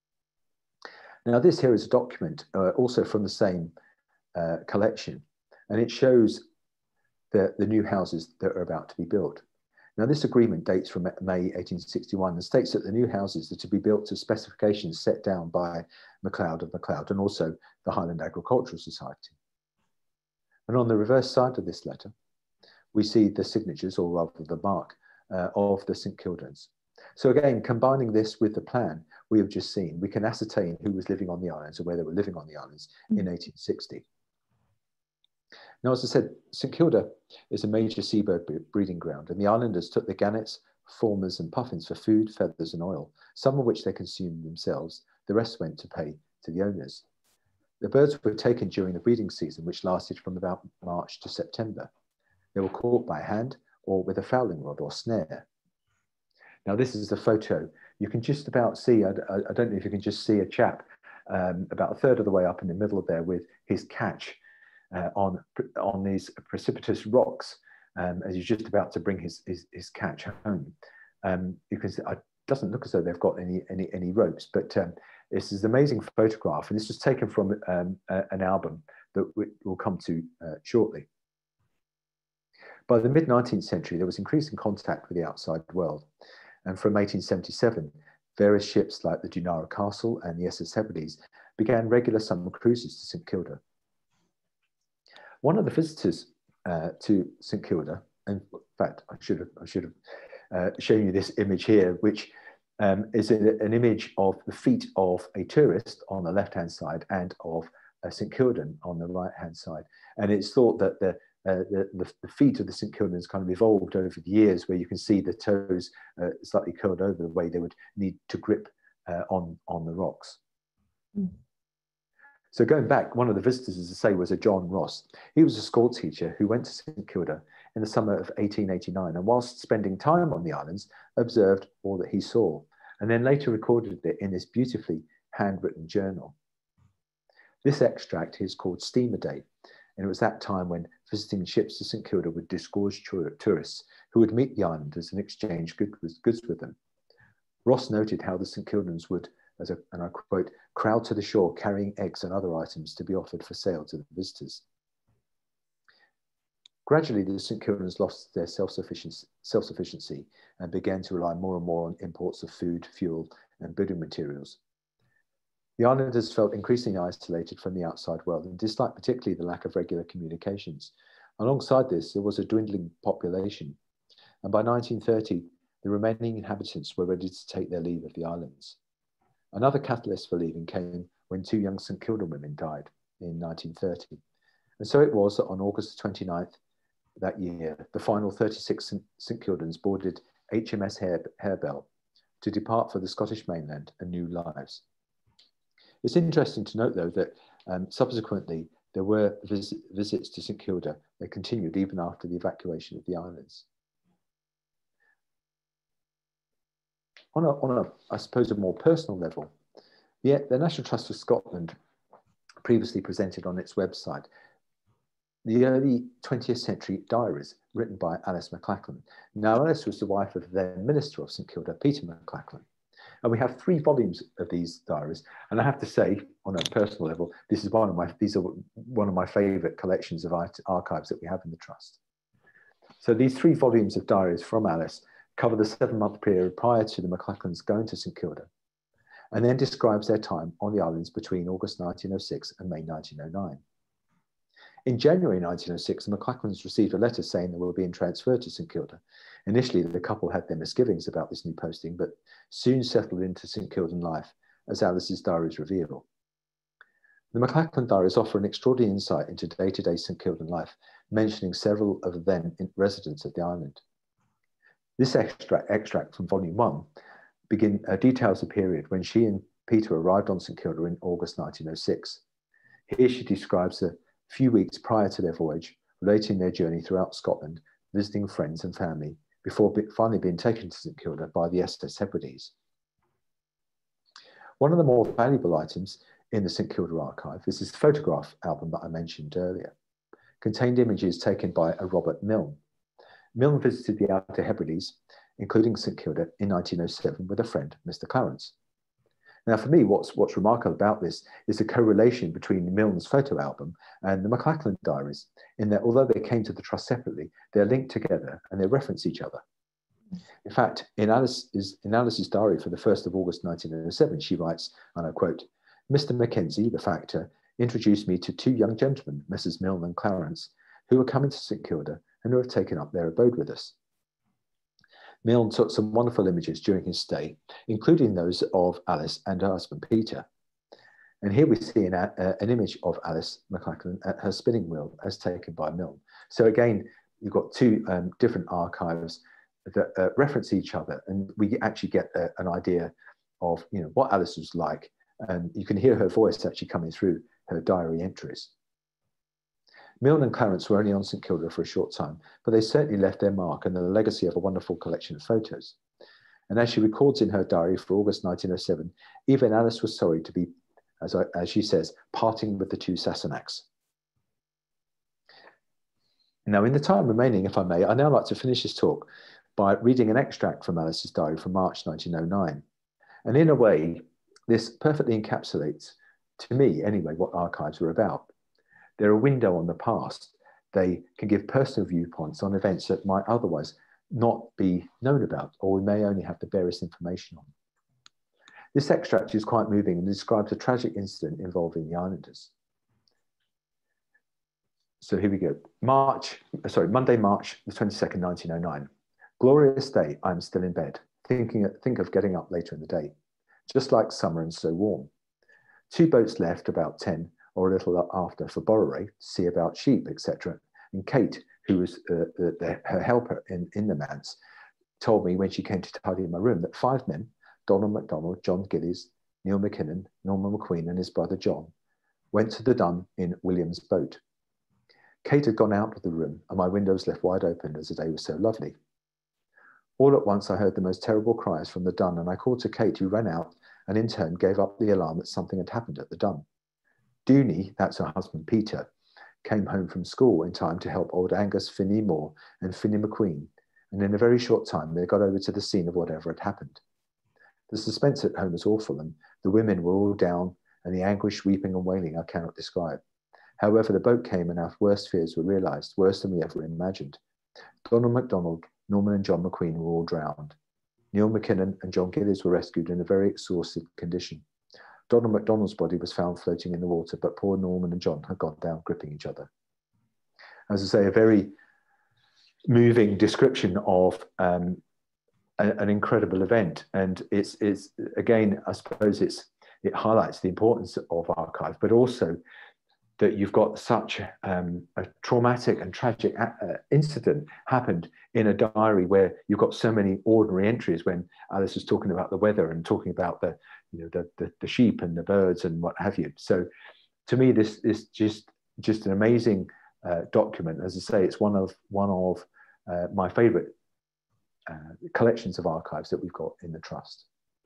Now this here is a document uh, also from the same uh, collection, and it shows the, the new houses that are about to be built. Now this agreement dates from May eighteen sixty-one and states that the new houses are to be built to specifications set down by MacLeod of MacLeod and also the Highland Agricultural Society. And on the reverse side of this letter, we see the signatures, or rather the mark, uh, of the St Kildans. So again, combining this with the plan we have just seen, we can ascertain who was living on the islands and where they were living on the islands mm. in eighteen sixty. Now, as I said, St Kilda is a major seabird breeding ground, and the islanders took the gannets, fulmars and puffins for food, feathers and oil, some of which they consumed themselves. The rest went to pay to the owners. The birds were taken during the breeding season, which lasted from about March to September. They were caught by hand or with a fowling rod or snare. Now, this is the photo. You can just about see, I, I don't know if you can just see a chap um, about a third of the way up in the middle there with his catch uh, on, on these precipitous rocks um, as he's just about to bring his, his, his catch home. Um, you can see, it doesn't look as though they've got any, any, any ropes, but um, this is an amazing photograph, and this was taken from um, a, an album that we'll come to uh, shortly. By the mid nineteenth century, there was increasing contact with the outside world, and from eighteen seventy-seven, various ships like the Dunara Castle and the S S Hebrides began regular summer cruises to St Kilda. One of the visitors uh, to St Kilda, in fact, I should have, I should have uh, shown you this image here, which Um, is an image of the feet of a tourist on the left-hand side and of uh, St Kildan on the right-hand side. And it's thought that the, uh, the, the, the feet of the St Kildans kind of evolved over the years, where you can see the toes uh, slightly curled over the way they would need to grip uh, on, on the rocks. Mm. So going back, one of the visitors, as I say, was a John Ross. He was a school teacher who went to St Kilda in the summer of eighteen eighty-nine, and whilst spending time on the islands, observed all that he saw, and then later recorded it in this beautifully handwritten journal. This extract is called Steamer Day, and it was that time when visiting ships to St Kilda would disgorge tourists who would meet the islanders and exchange goods with them. Ross noted how the St Kildans would as a, and I quote, crowd to the shore carrying eggs and other items to be offered for sale to the visitors. Gradually, the St Kildans lost their self-sufficiency, self-sufficiency and began to rely more and more on imports of food, fuel, and building materials. The islanders felt increasingly isolated from the outside world and disliked particularly the lack of regular communications. Alongside this, there was a dwindling population, and by nineteen thirty, the remaining inhabitants were ready to take their leave of the islands. Another catalyst for leaving came when two young St Kilda women died in nineteen thirty. And so it was that on August twenty-ninth that year, the final thirty-six St Kildans boarded H M S Harebell to depart for the Scottish mainland and new lives. It's interesting to note, though, that um, subsequently there were vis visits to St Kilda that continued even after the evacuation of the islands. On a, on a, I suppose, a more personal level, the, the National Trust for Scotland previously presented on its website the early twentieth century diaries written by Alice MacLachlan. Now, Alice was the wife of the then Minister of St Kilda, Peter MacLachlan. And we have three volumes of these diaries. And I have to say, on a personal level, this is one of my, these are one of my favourite collections of archives that we have in the Trust. So these three volumes of diaries from Alice cover the seven-month period prior to the MacLachlans going to St Kilda, and then describes their time on the islands between August nineteen oh six and May nineteen oh nine. In January nineteen oh six, the MacLachlans received a letter saying they were being transferred to St Kilda. Initially, the couple had their misgivings about this new posting, but soon settled into St Kildan life, as Alice's diaries reveal. The MacLachlan diaries offer an extraordinary insight into day-to-day St Kildan life, mentioning several of the then residents of the island. This extract, extract from volume one begin, uh, details the period when she and Peter arrived on St Kilda in August nineteen oh six. Here she describes the few weeks prior to their voyage, relating their journey throughout Scotland, visiting friends and family, before be, finally being taken to St Kilda by the S S Hebrides. One of the more valuable items in the St Kilda archive is this photograph album that I mentioned earlier. Contained images taken by a Robert Milne. Milne visited the Outer Hebrides, including St Kilda, in nineteen oh seven with a friend, Mister Clarence. Now, for me, what's, what's remarkable about this is the correlation between Milne's photo album and the MacLachlan diaries, in that although they came to the Trust separately, they're linked together and they reference each other. In fact, in Alice's, in Alice's diary for the first of August nineteen oh seven, she writes, and I quote, Mister Mackenzie, the factor, introduced me to two young gentlemen, Messrs Milne and Clarence, who were coming to St Kilda and who have taken up their abode with us. Milne took some wonderful images during his stay, including those of Alice and her husband Peter. And here we see an, uh, an image of Alice MacLachlan at her spinning wheel as taken by Milne. So again, you've got two um, different archives that uh, reference each other, and we actually get uh, an idea of, you know, what Alice was like, and you can hear her voice actually coming through her diary entries. Milne and Clarence were only on St Kilda for a short time, but they certainly left their mark and the legacy of a wonderful collection of photos. And as she records in her diary for August nineteen oh seven, even Alice was sorry to be, as, I, as she says, parting with the two Sassenachs. Now, in the time remaining, if I may, I'd now like to finish this talk by reading an extract from Alice's diary from March nineteen oh nine. And in a way, this perfectly encapsulates, to me anyway, what archives are about. They're a window on the past. They can give personal viewpoints on events that might otherwise not be known about, or we may only have the barest information on. This extract is quite moving and describes a tragic incident involving the islanders. So here we go. March, sorry, Monday, March the twenty-second, nineteen oh nine. Glorious day, I'm still in bed, thinking, think of getting up later in the day. Just like summer and so warm. Two boats left, about ten, or a little after, for Borroway, to see about sheep, et cetera. And Kate, who was uh, the, the, her helper in, in the manse, told me when she came to tidy my room that five men, Donald MacDonald, John Gillies, Neil McKinnon, Norman McQueen, and his brother John, went to the Dun in William's boat. Kate had gone out of the room, and my windows left wide open as the day was so lovely. All at once I heard the most terrible cries from the Dun, and I called to Kate, who ran out, and in turn gave up the alarm that something had happened at the Dun. Dooney, that's her husband Peter, came home from school in time to help old Angus Finney Moore and Finney McQueen, and in a very short time they got over to the scene of whatever had happened. The suspense at home was awful, and the women were all down, and the anguish, weeping and wailing I cannot describe. However, the boat came and our worst fears were realised, worse than we ever imagined. Donald MacDonald, Norman and John McQueen were all drowned. Neil McKinnon and John Gillies were rescued in a very exhausted condition. Donald MacDonald's body was found floating in the water, but poor Norman and John had gone down gripping each other. As I say, a very moving description of um, a, an incredible event. And it's, it's, again, I suppose it's, it highlights the importance of archive, but also that you've got such um, a traumatic and tragic uh, incident happened in a diary where you've got so many ordinary entries when Alice was talking about the weather and talking about the, you know, the, the, the sheep and the birds and what have you. So to me, this is just, just an amazing uh, document. As I say, it's one of, one of uh, my favorite uh, collections of archives that we've got in the Trust.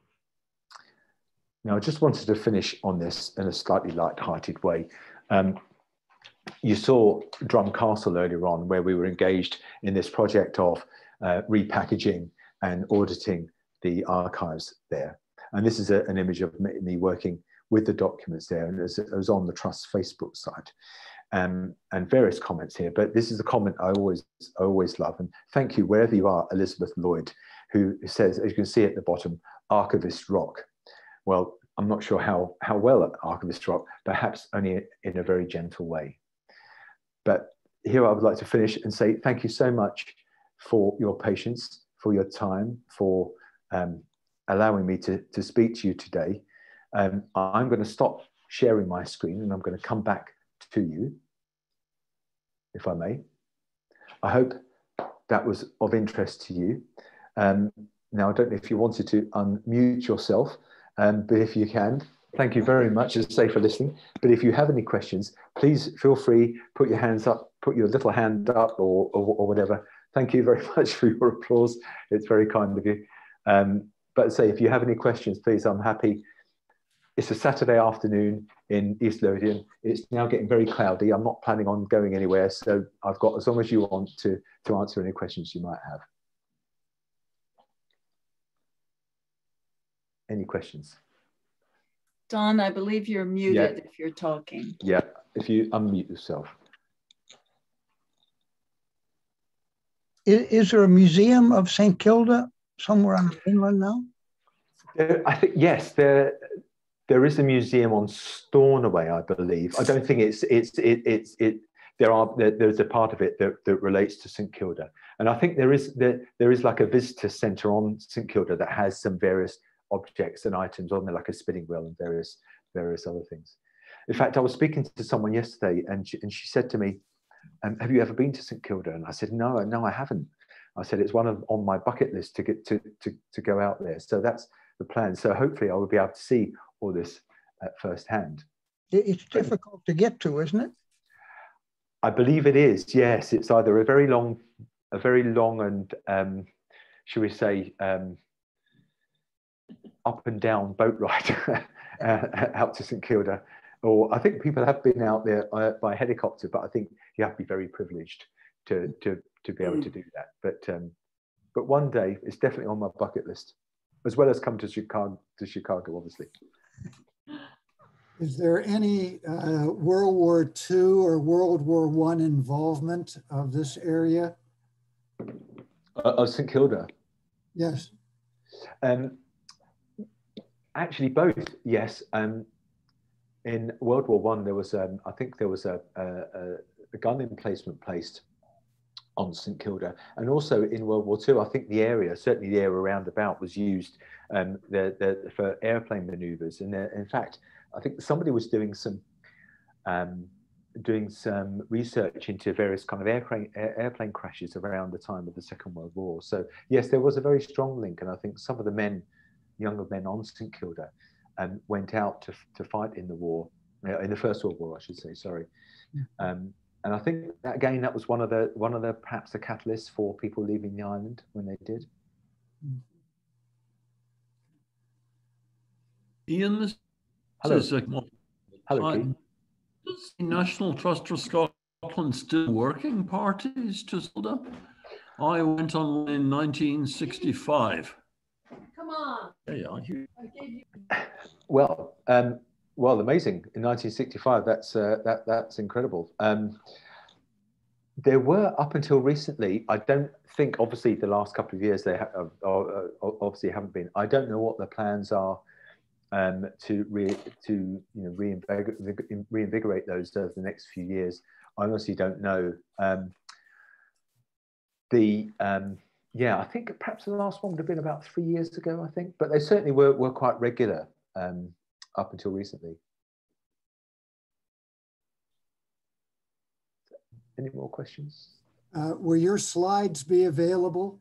Now, I just wanted to finish on this in a slightly light-hearted way. Um, you saw Drum Castle earlier on, where we were engaged in this project of uh, repackaging and auditing the archives there. And this is a, an image of me, me working with the documents there, and it was on the Trust's Facebook site. Um, and various comments here, but this is a comment I always, I always love. And thank you, wherever you are, Elizabeth Lloyd, who says, as you can see at the bottom, Archivist Rock. Well, I'm not sure how, how well at Archivist Rock, perhaps only in a very gentle way. But here I would like to finish and say thank you so much for your patience, for your time, for um, allowing me to, to speak to you today. Um, I'm going to stop sharing my screen and I'm going to come back to you, if I may. I hope that was of interest to you. Um, now, I don't know if you wanted to unmute yourself, um, but if you can, thank you very much, as I say, for listening. But if you have any questions, please feel free, put your hands up, put your little hand up or, or, or whatever. Thank you very much for your applause. It's very kind of you. Um, but say, if you have any questions, please, I'm happy. It's a Saturday afternoon in East Lothian. It's now getting very cloudy. I'm not planning on going anywhere. So I've got as long as you want to, to answer any questions you might have. Any questions? Don, I believe you're muted yeah. if you're talking. Yeah, if you unmute yourself. Is, is there a museum of Saint Kilda somewhere in England now? There, I think, yes, there, there is a museum on Stornoway, I believe. I don't think it's, it's, it, it's, it, there are, there, there's a part of it that, that relates to Saint Kilda. And I think there is, there, there is like a visitor centre on Saint Kilda that has some various objects and items on there, like a spinning wheel and various, various other things. In fact, I was speaking to someone yesterday and she, and she said to me, um, have you ever been to Saint Kilda? And I said, no, no, I haven't. I said, it's one of on my bucket list to get to, to, to go out there. So that's the plan. So hopefully I will be able to see all this at first hand. It's difficult to get to, isn't it? I believe it is, yes. It's either a very long, a very long and, um, should we say, um, up and down boat ride out to Saint Kilda. Or I think people have been out there uh, by helicopter, but I think you have to be very privileged to, to, to be able to do that. But, um, but one day, it's definitely on my bucket list, as well as come to Chicago, to Chicago, obviously. Is there any uh, World War Two or World War One involvement of this area? Uh, of Saint Kilda? Yes. Um, actually, both, yes. Um, in World War One, there was, um, I think there was a, a, a gun emplacement placed on Saint Kilda, and also in World War Two, I think the area, certainly the area around about, was used um, the, the, for airplane manoeuvres. And uh, in fact, I think somebody was doing some um, doing some research into various kind of airplane air, airplane crashes around the time of the Second World War. So yes, there was a very strong link, and I think some of the men, younger men on Saint Kilda, um, went out to to fight in the war, in the First World War, I should say. Sorry. Um, And I think that, again, that was one of the one of the perhaps the catalysts for people leaving the island when they did. Ian, this Hello. is a, Hello, uh, Keith. Does the National Trust for Scotland still working parties to Kilda? I went on in nineteen sixty-five. Come on. There you are. You- Well, um, well, amazing. In nineteen sixty-five, that's uh, that that's incredible. Um, there were up until recently. I don't think, obviously, the last couple of years they ha uh, uh, obviously haven't been. I don't know what the plans are um, to re to you know reinvigorate, reinvigorate those over the next few years. I honestly don't know. Um, the um, yeah, I think perhaps the last one would have been about three years ago. I think, but they certainly were were quite regular um, up until recently. Any more questions? Uh, will your slides be available?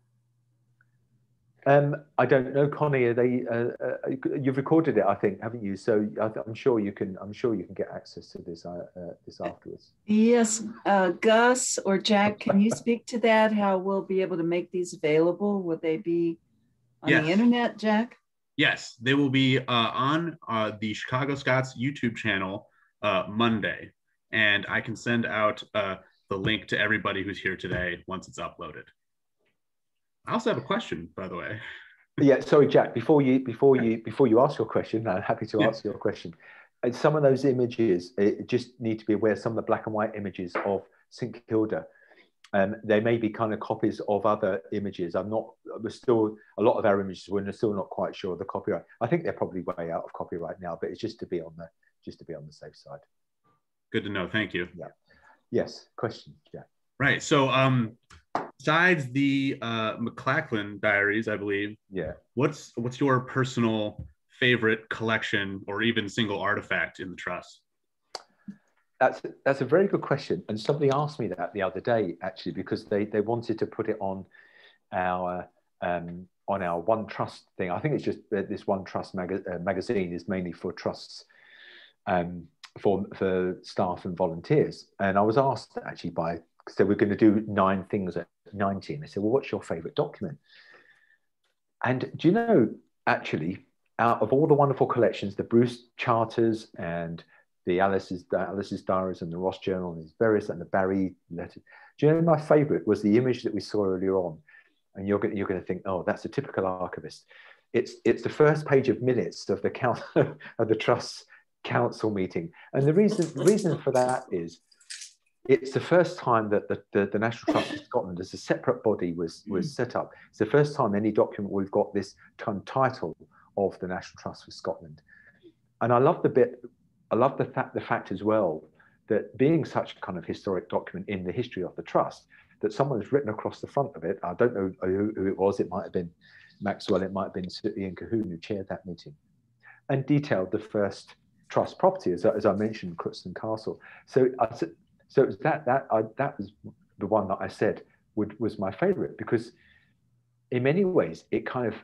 Um, I don't know, Connie. Are they? Uh, uh, you've recorded it, I think, haven't you? So I th I'm sure you can. I'm sure you can get access to this uh, uh, this afterwards. Yes, uh, Gus or Jack, can you speak to that? How we'll be able to make these available? Will they be on Yes. the internet, Jack? Yes, they will be uh, on uh, the Chicago Scots YouTube channel uh, Monday, and I can send out uh, the link to everybody who's here today once it's uploaded. I also have a question, by the way. Yeah, sorry, Jack. Before you before you before you ask your question, I'm happy to Yeah. answer your question. And some of those images, it just need to be aware. Some of the black and white images of Saint Kilda, um, they may be kind of copies of other images. I'm not. We're still a lot of our images. We're still not quite sure of the copyright. I think they're probably way out of copyright now, but it's just to be on the just to be on the safe side. Good to know. Thank you. Yeah. Yes. Question, Jack. Right. So, um, besides the uh, McLachlan diaries, I believe. Yeah. What's what's your personal favorite collection or even single artifact in the trust? That's that's a very good question, and somebody asked me that the other day actually, because they they wanted to put it on our um, on our One Trust thing. I think it's just uh, this One Trust mag uh, magazine is mainly for trusts, um, for for staff and volunteers. And I was asked actually by, so we're going to do nine things at ninety, and they said, well, what's your favorite document? And do you know, actually, out of all the wonderful collections, the Bruce Charters and the Alice's, the Alice's Diaries and the Ross Journal and his various, and the Barry letters, do you know my favorite was the image that we saw earlier on? And you're going, you're going to think, oh, that's a typical archivist. It's, it's the first page of minutes of the, count, of the Trust's council meeting. And the reason, the reason for that is, it's the first time that the, the, the National Trust of Scotland as a separate body was, was set up. It's the first time any document we've got this title of the National Trust for Scotland. And I love the bit, I love the fact, the fact as well that being such a kind of historic document in the history of the Trust, that someone has written across the front of it. I don't know who, who it was. It might have been Maxwell. It might have been Sir Ian Cahoon who chaired that meeting, and detailed the first Trust property, as, as I mentioned, Crookston Castle. So I said, so it was that that I, that was the one that I said would, was my favourite, because in many ways it kind of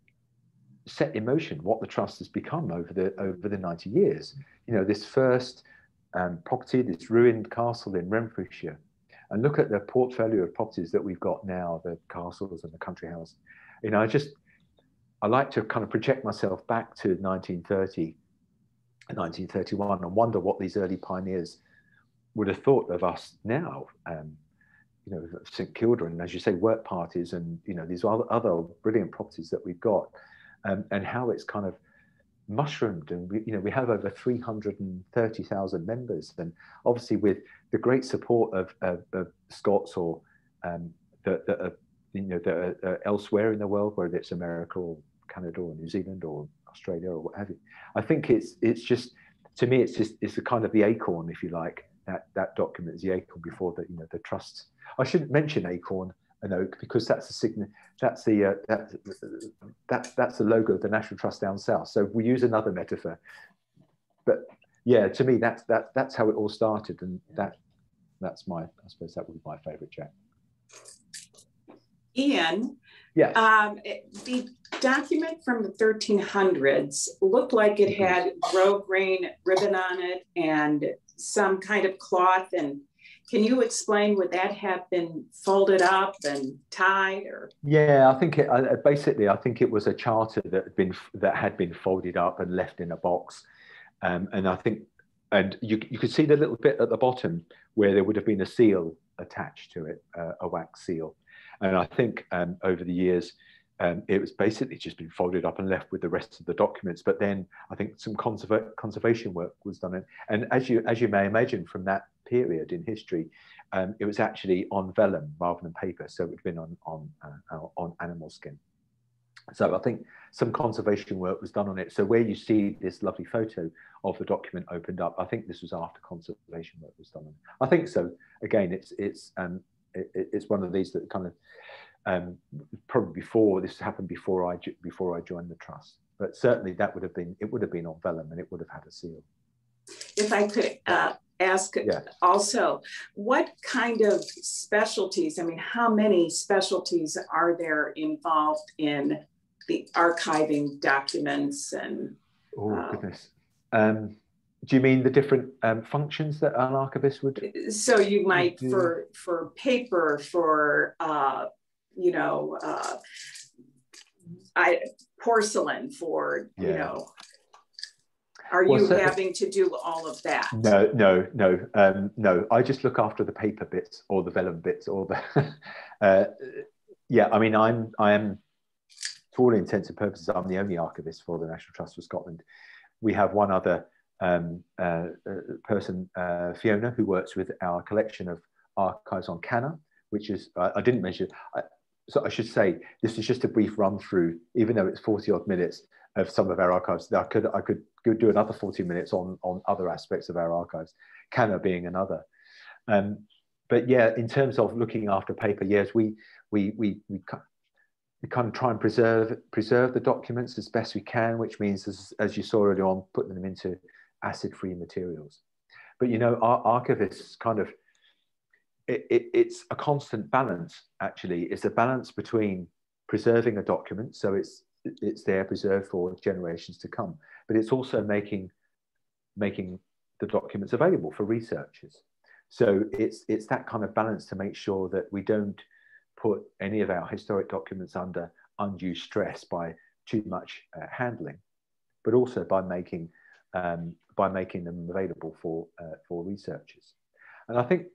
set in motion what the Trust has become over the over the ninety years. You know, this first um, property, this ruined castle in Renfrewshire, and look at the portfolio of properties that we've got now, the castles and the country house. You know, I just I like to kind of project myself back to nineteen thirty, nineteen thirty-one, and wonder what these early pioneers would have thought of us now. Um, you know, Saint Kilda, and as you say, work parties, and you know, these other, other brilliant properties that we've got, um, and how it's kind of mushroomed. And we, you know, we have over three hundred thirty thousand members, and obviously with the great support of, of, of Scots or um, that, that are, you know, that are, are elsewhere in the world, whether it's America or Canada or New Zealand or Australia or what have you. I think it's it's just, to me, it's just it's a kind of the acorn, if you like. That, that document is the acorn before the, you know, the Trust. I shouldn't mention acorn and oak, because that's the sign, that's the uh, that, that that's the logo of the National Trust down south. So we use another metaphor, but yeah, to me that's that that's how it all started, and that that's my, I suppose that would be my favourite, Jack. Ian, yes, um, the document from the thirteen hundreds looked like it had grosgrain ribbon on it and some kind of cloth. And can you explain, would that have been folded up and tied, or? Yeah, I think it uh, basically I think it was a charter that had been that had been folded up and left in a box, um, and I think, and you you could see the little bit at the bottom where there would have been a seal attached to it, uh, a wax seal, and I think um, over the years um, it was basically just been folded up and left with the rest of the documents. But then I think some conserva conservation work was done. And as you, as you may imagine from that period in history, um, it was actually on vellum rather than paper. So it would have been on, on, uh, on animal skin. So I think some conservation work was done on it. So where you see this lovely photo of the document opened up, I think this was after conservation work was done on it. I think so. Again, it's it's um it, it's one of these that kind of um probably before this happened before I before I joined the trust. But certainly that would have been it would have been on vellum and it would have had a seal. If I could uh, ask yeah. also, what kind of specialties? I mean, how many specialties are there involved in the archiving documents and oh uh, goodness um do you mean the different um functions that an archivist would so you might do? for for paper, for uh you know uh I porcelain, for yeah. you know are well, you so, having to do all of that? No, no, no, um, no. I just look after the paper bits or the vellum bits or the. uh, yeah, I mean, I'm, I am, for all intents and purposes, I'm the only archivist for the National Trust for Scotland. We have one other um, uh, person, uh, Fiona, who works with our collection of archives on Canna, which is I, I didn't mention. I, so I should say this is just a brief run through, even though it's forty odd minutes of some of our archives. I could I could do another forty minutes on on other aspects of our archives, Canna being another. Um, but yeah, in terms of looking after paper, yes, we we we we, we kind of try and preserve preserve the documents as best we can, which means, as, as you saw earlier on, putting them into acid-free materials. But you know, our archivists kind of it, it, it's a constant balance. Actually, it's a balance between preserving a document, so it's it's there preserved for generations to come, but it's also making making the documents available for researchers. So it's it's that kind of balance to make sure that we don't put any of our historic documents under undue stress by too much uh, handling, but also by making um, by making them available for uh, for researchers. And I think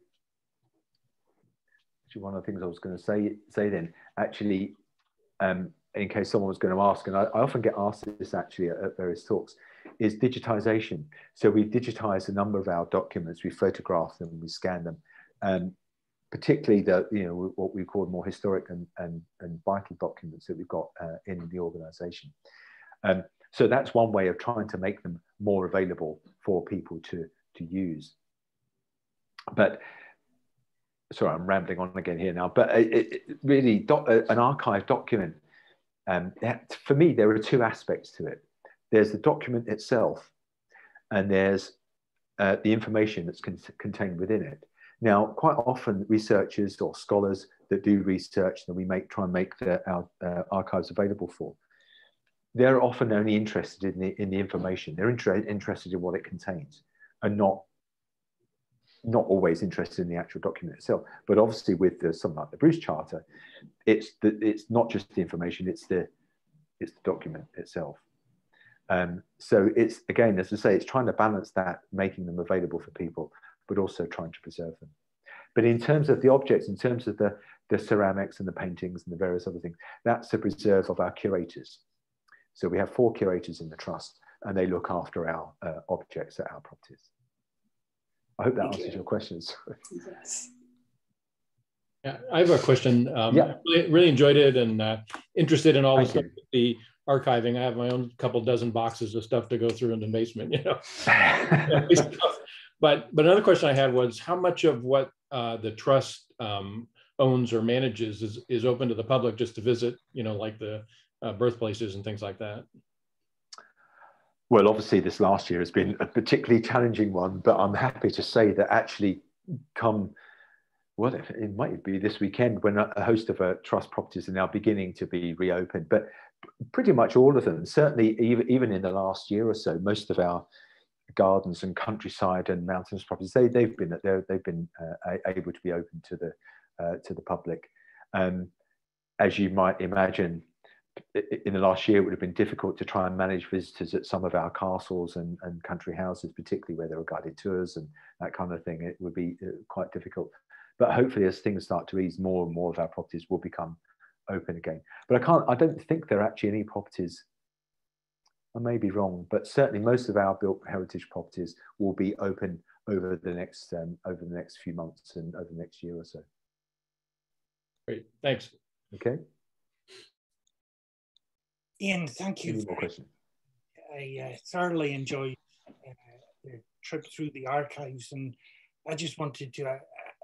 actually one of the things I was going to say say then actually. Um, in case someone was going to ask, and I, I often get asked this actually at, at various talks, is digitization. So we've digitized a number of our documents, we photograph them, we scan them, and particularly the, you know, what we call more historic and, and, and vital documents that we've got uh, in the organization. Um, so that's one way of trying to make them more available for people to, to use. But sorry, I'm rambling on again here now, but it, it really, doc, an archive document, um, that, for me, there are two aspects to it. There's the document itself, and there's uh, the information that's con contained within it. Now, quite often, researchers or scholars that do research that we make try and make the, our uh, archives available for, they're often only interested in the in the information. They're inter interested in what it contains, and not not always interested in the actual document itself. But obviously with the, something like the Bruce Charter, it's the, it's not just the information, it's the it's the document itself. Um, so it's, again, as I say, it's trying to balance that, making them available for people, but also trying to preserve them. But in terms of the objects, in terms of the, the ceramics and the paintings and the various other things, that's the preserve of our curators. So we have four curators in the trust, and they look after our uh, objects at our properties. I hope that Thank answers you. your questions. Yes. Yeah, I have a question. Um, yeah. really, really enjoyed it and uh, interested in all Thank the stuff, the archiving. I have my own couple dozen boxes of stuff to go through in the basement, you know. but but another question I had was how much of what uh, the trust um, owns or manages is is open to the public just to visit, you know, like the uh, birthplaces and things like that. Well, obviously this last year has been a particularly challenging one, but I'm happy to say that actually come, well, it might be this weekend when a host of uh, trust properties are now beginning to be reopened, but pretty much all of them, certainly even, even in the last year or so, most of our gardens and countryside and mountainous properties, they, they've been, they've been uh, able to be open to the, uh, to the public. Um, as you might imagine, in the last year, it would have been difficult to try and manage visitors at some of our castles and, and country houses, particularly where there were guided tours and that kind of thing. It would be quite difficult. But hopefully, as things start to ease, more and more of our properties will become open again. But I can't, I don't think there are actually any properties, I may be wrong, but certainly most of our built heritage properties will be open over the next um, over the next few months and over the next year or so. Great, thanks. Okay. Ian, thank you. Any more questions? I uh, thoroughly enjoyed uh, the trip through the archives, and I just wanted to uh,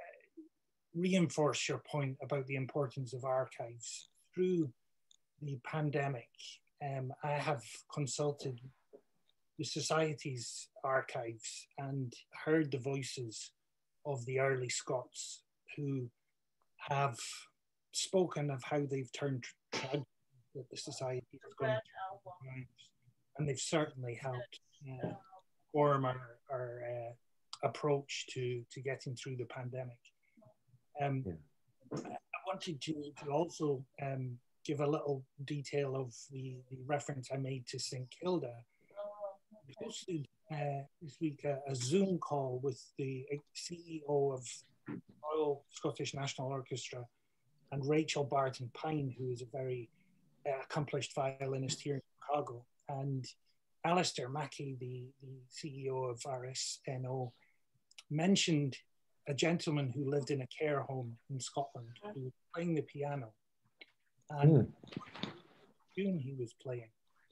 reinforce your point about the importance of archives. Through the pandemic, um, I have consulted the Society's archives and heard the voices of the early Scots who have spoken of how they've turned tragedy that the Society has gone through, and they've certainly helped uh, form our, our uh, approach to, to getting through the pandemic. Um, yeah. I wanted to, to also um, give a little detail of the, the reference I made to Saint Kilda. We hosted uh, this week a, a Zoom call with the C E O of Royal Scottish National Orchestra and Rachel Barton Pine, who is a very uh, accomplished violinist here in Chicago, and Alistair Mackey, the, the C E O of R S N O, mentioned a gentleman who lived in a care home in Scotland who was playing the piano, and mm. the tune he was playing.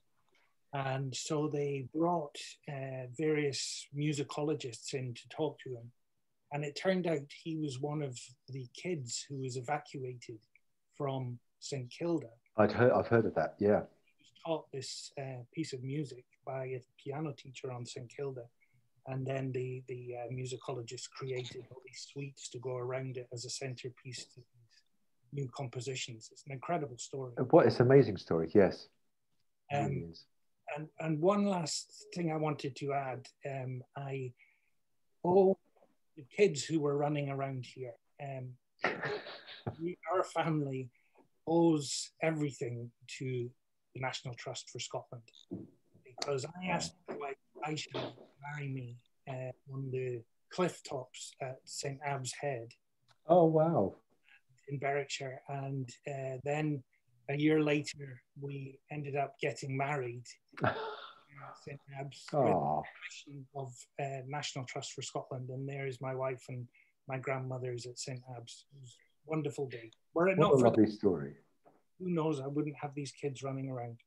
And so they brought uh, various musicologists in to talk to him. And it turned out he was one of the kids who was evacuated from Saint Kilda. I'd heard, I've heard of that, yeah. He was taught this uh, piece of music by a piano teacher on Saint Kilda. And then the, the uh, musicologist created all these suites to go around it as a centerpiece to these new compositions. It's an incredible story. What, it's an amazing story, yes. Um, it really is. And, and one last thing I wanted to add, um, I owe the kids who were running around here, um, we, our family owes everything to the National Trust for Scotland, because I asked my wife Aisha to marry me uh, on the cliff tops at Saint Abb's Head. Oh, wow. In Berwickshire. And uh, then a year later, we ended up getting married at Saint Abb's with the permission of uh, National Trust for Scotland. And there is my wife and my grandmother's at Saint Abb's. It was a wonderful day. Were it what not a for lovely the, story. Who knows, I wouldn't have these kids running around.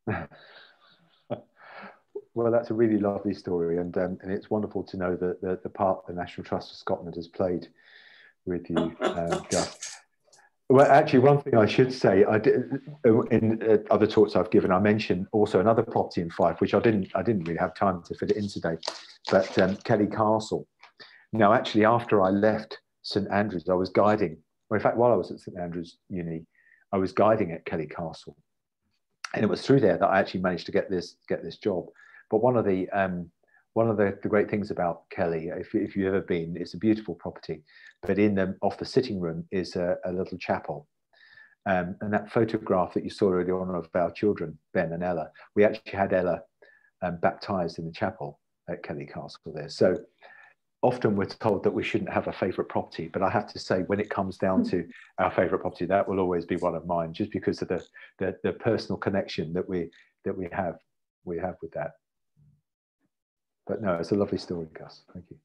Well, that's a really lovely story. And, um, and it's wonderful to know that the, the part the National Trust for Scotland has played with you, um, Gus. Well, actually, one thing I should say, I did, in uh, other talks I've given, I mentioned also another property in Fife, which I didn't, I didn't really have time to fit it in today, but um, Kelly Castle. Now, actually, after I left St Andrews, I was guiding. Well, in fact, while I was at St Andrews Uni, I was guiding at Kelly Castle, and it was through there that I actually managed to get this get this job. But one of the um, one of the, the great things about Kelly, if, if you've ever been, it's a beautiful property, but in the, off the sitting room is a, a little chapel. Um, and that photograph that you saw earlier on of our children, Ben and Ella, we actually had Ella um, baptized in the chapel at Kelly Castle there. So often we're told that we shouldn't have a favorite property, but I have to say when it comes down to our favorite property, that will always be one of mine, just because of the, the, the personal connection that we, that we have, we have with that. But no, it's a lovely story, Gus. Thank you.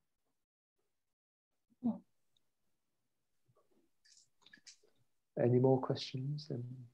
Any more questions?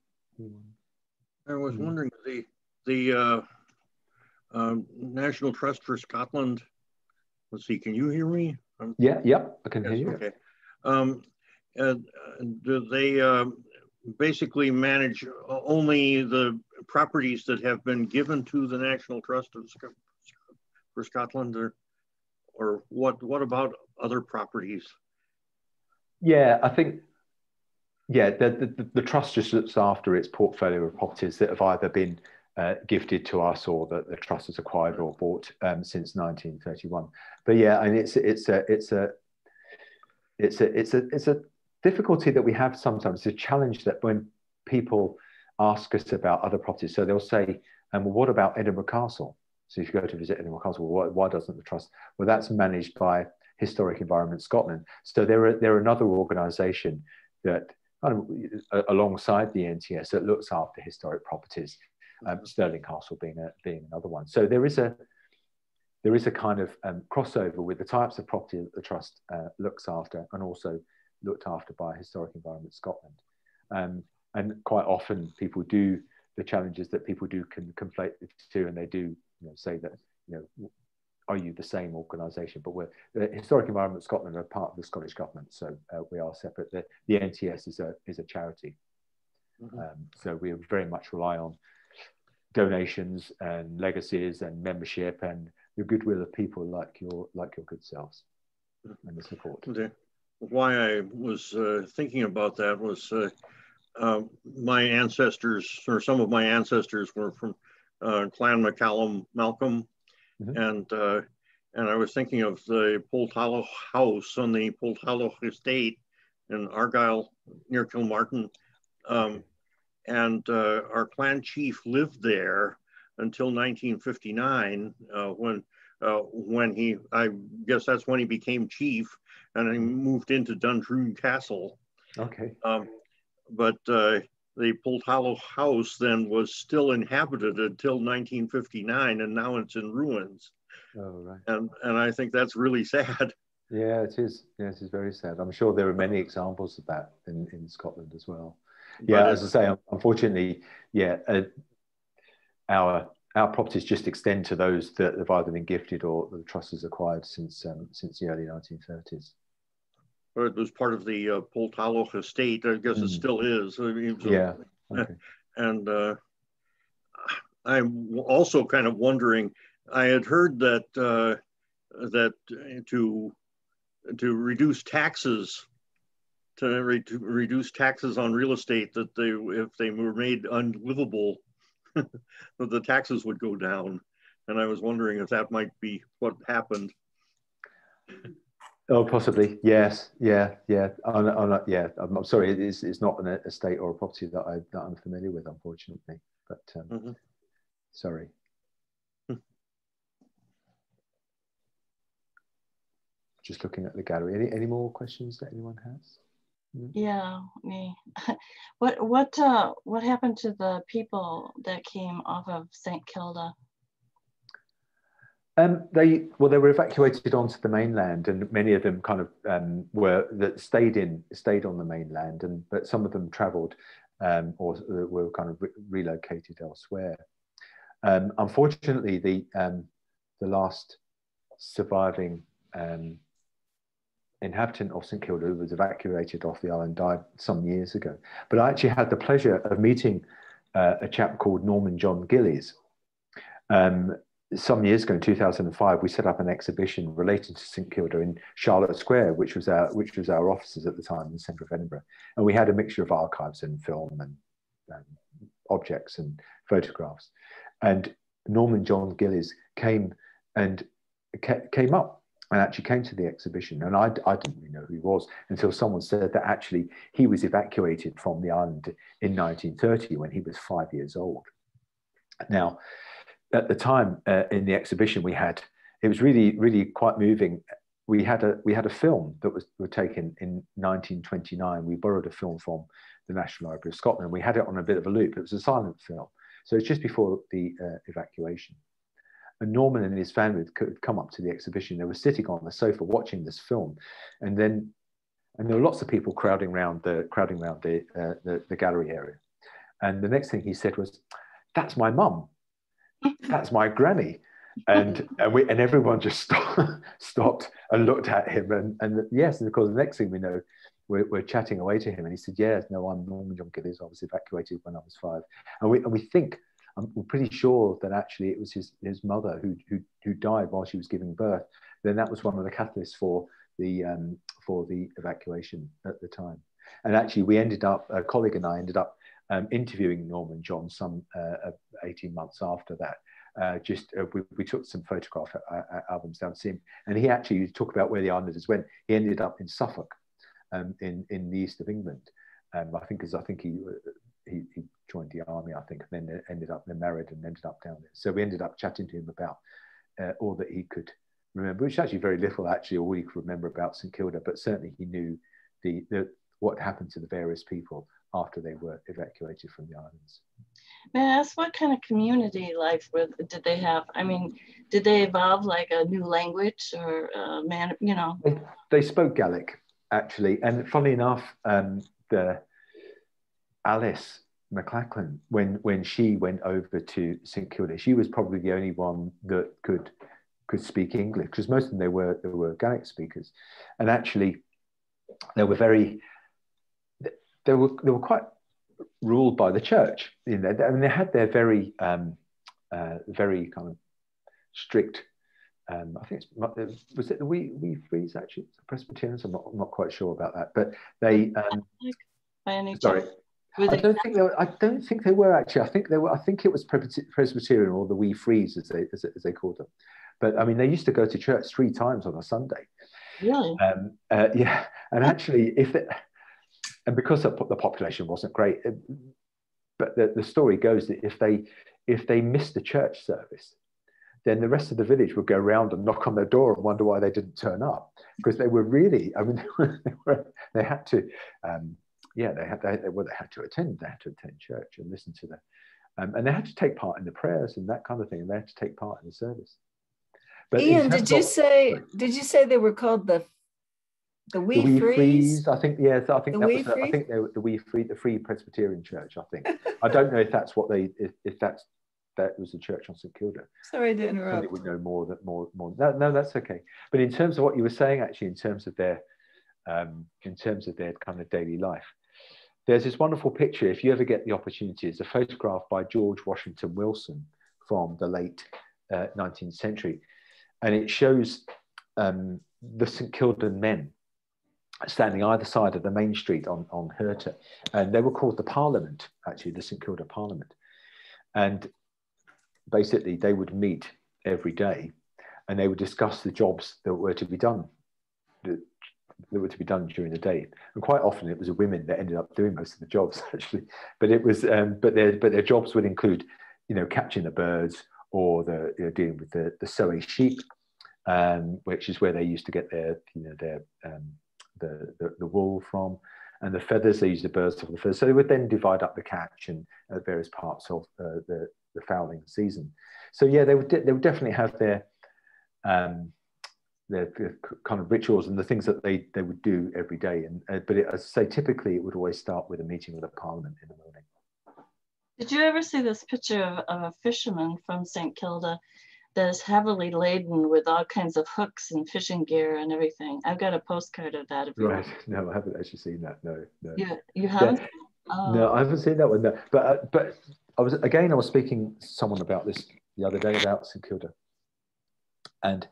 I was wondering, the the uh, uh, National Trust for Scotland. Let's see. Can you hear me? I'm, yeah, yeah, I can yes, hear you. Okay. Um, uh, do they uh, basically manage only the properties that have been given to the National Trust of Scotland? For Scotland, or, or what? What about other properties? Yeah, I think, yeah, the, the, the trust just looks after its portfolio of properties that have either been uh, gifted to us or that the trust has acquired or bought um, since nineteen thirty-one. But yeah, and it's it's a it's a it's a it's a it's a difficulty that we have sometimes. It's a challenge that when people ask us about other properties, so they'll say, um, well, what about Edinburgh Castle? So if you go to visit Edinburgh Castle, why, why doesn't the trust? Well, that's managed by Historic Environment Scotland. So they're, they're another organisation that kind of alongside the N T S that looks after historic properties, um, Stirling Castle being a, being another one. So there is a there is a kind of um, crossover with the types of property that the trust uh, looks after, and also looked after by Historic Environment Scotland. Um, and quite often people do the challenges that people do can conflate the two, and they do you know, say that you know. Are you the same organisation? But we're the Historic Environment Scotland are part of the Scottish Government, so uh, we are separate. The, the N T S is a is a charity, mm-hmm. um, so we very much rely on donations and legacies and membership and the goodwill of people like your like your good selves and the support. Okay. Why I was uh, thinking about that was uh, uh, my ancestors, or some of my ancestors, were from uh, Clan MacCallum Malcolm. Mm-hmm. And uh, and I was thinking of the Poltalloch house on the Poltalloch estate in Argyll near Kilmartin, um, and uh, our clan chief lived there until nineteen fifty-nine, uh, when uh, when he I guess that's when he became chief, and he moved into Dundroon Castle. Okay. Um, but uh, the Poltalloch house then was still inhabited until nineteen fifty-nine, and now it's in ruins. Oh, right. And and I think that's really sad. Yeah, it is. Yeah, it is very sad. I'm sure there are many examples of that in, in Scotland as well. Yeah, as I say, unfortunately, yeah, uh, our our properties just extend to those that have either been gifted or the trust has acquired since um, since the early nineteen thirties. Or it was part of the uh, Poltalloch estate. I guess mm. it still is. I mean, so, yeah. Okay. And uh, I'm also kind of wondering. I had heard that uh, that to to reduce taxes, to, re to reduce taxes on real estate, that they if they were made unlivable, that the taxes would go down. And I was wondering if that might be what happened. Oh, possibly. Yes. Yeah. Yeah. I'm, I'm not, yeah. I'm, I'm sorry. It is, it's not an estate or a property that, I, that I'm familiar with, unfortunately. But um, mm-hmm. sorry. Just looking at the gallery. Any, any more questions that anyone has? Yeah, me. what what uh, what happened to the people that came off of Saint Kilda? Um, they well, they were evacuated onto the mainland, and many of them kind of um, were that stayed in stayed on the mainland, and but some of them travelled um, or were kind of re relocated elsewhere. Um, unfortunately, the um, the last surviving um, inhabitant of Saint Kilda, who was evacuated off the island, died some years ago. But I actually had the pleasure of meeting uh, a chap called Norman John Gillies. Um, some years ago, in two thousand five, we set up an exhibition related to Saint Kilda in Charlotte Square, which was our which was our offices at the time in the centre of Edinburgh. And we had a mixture of archives and film and, and objects and photographs. And Norman John Gillies came and came up and actually came to the exhibition. And I, I didn't really know who he was until someone said that actually he was evacuated from the island in nineteen thirty when he was five years old. Now, at the time uh, in the exhibition we had, it was really, really quite moving. We had a we had a film that was were taken in nineteen twenty-nine. We borrowed a film from the National Library of Scotland. We had it on a bit of a loop. It was a silent film. So it's just before the uh, evacuation. And Norman and his family had come up to the exhibition. They were sitting on the sofa watching this film, and then and there were lots of people crowding around the crowding around the uh, the, the gallery area. And the next thing he said was, "That's my mum. That's my granny." And and we and everyone just stopped, stopped and looked at him. And and yes, and of course the next thing we know, we're, we're chatting away to him, and he said, "Yes, no, I'm Norman John Gillies. I was evacuated when I was five." And we and we think. I'm pretty sure that actually it was his, his mother who, who, who died while she was giving birth. Then that was one of the catalysts for the, um, for the evacuation at the time. And actually we ended up, a colleague and I ended up um, interviewing Norman John some uh, eighteen months after that. Uh, just uh, we, we took some photograph uh, albums down to see him. And he actually talked about where the islanders went. He ended up in Suffolk, um, in, in the east of England. Um, I think because I think he, he, he joined the army, I think, and then ended up then married and ended up down there. So we ended up chatting to him about uh, all that he could remember, which is actually very little, actually, all he could remember about Saint Kilda, but certainly he knew the, the what happened to the various people after they were evacuated from the islands. May I ask what kind of community life with, did they have? I mean, did they evolve like a new language or uh, man, you know? They, they spoke Gaelic, actually. And funnily enough, um, the Alice McLachlan, when, when she went over to Saint Kilda, she was probably the only one that could could speak English, because most of them, they were, they were Gaelic speakers. And actually, they were very, they were, they were quite ruled by the church. You know, I mean, they had their very, um, uh, very kind of strict. Um, I think it's, was it the Wee Wee Frees actually, Presbyterians? I'm not, I'm not quite sure about that, but they. Um, by any sorry, chance? I don't think they were. I don't think they were actually. I think they were. I think it was Presbyterian or the Wee Frees, as they as, as they called them. But I mean, they used to go to church three times on a Sunday. Really? Um, uh, yeah, and actually, if it. And because the population wasn't great, but the, the story goes that if they if they missed the church service, then the rest of the village would go around and knock on their door and wonder why they didn't turn up, because they were really, I mean, they, were, they had to, um, yeah, they had they, well, they had to attend, they had to attend church and listen to the, um, and they had to take part in the prayers and that kind of thing, and they had to take part in the service. But Ian, did you of, say did you say they were called the The Wee, the wee Frees? Frees, I think, yes, I think the that wee was, the, I think they were the Wee Free, the Free Presbyterian Church, I think. I don't know if that's what they, if, if that's, that was the church on Saint Kilda. Sorry to interrupt. Somebody would know more, that more, more, no, no, that's okay. But in terms of what you were saying, actually, in terms of their, um, in terms of their kind of daily life, there's this wonderful picture, if you ever get the opportunity, it's a photograph by George Washington Wilson from the late uh, nineteenth century. And it shows um, the Saint Kildan men standing either side of the main street on, on Herta. And they were called the Parliament, actually, the Saint Kilda Parliament. And basically, they would meet every day and they would discuss the jobs that were to be done, that, that were to be done during the day. And quite often it was the women that ended up doing most of the jobs, actually. But it was, um, but their, but their jobs would include, you know, catching the birds or the, you know, dealing with the, the sowing sheep, um, which is where they used to get their, you know, their, um, The, the, the wool from, and the feathers, they used the birds for the feathers. So they would then divide up the catch and uh, various parts of uh, the, the fowling season. So yeah, they would, they would definitely have their, um, their, their kind of rituals and the things that they, they would do every day. And uh, But it, as I say, typically it would always start with a meeting with the Parliament in the morning. Did you ever see this picture of, of a fisherman from Saint Kilda that is heavily laden with all kinds of hooks and fishing gear and everything? I've got a postcard of that. If you Right, want. no, I haven't actually seen that, no. no. You, you haven't? Yeah. Oh. No, I haven't seen that one, no. But, uh, but I was, again, I was speaking to someone about this the other day about Saint Kilda. And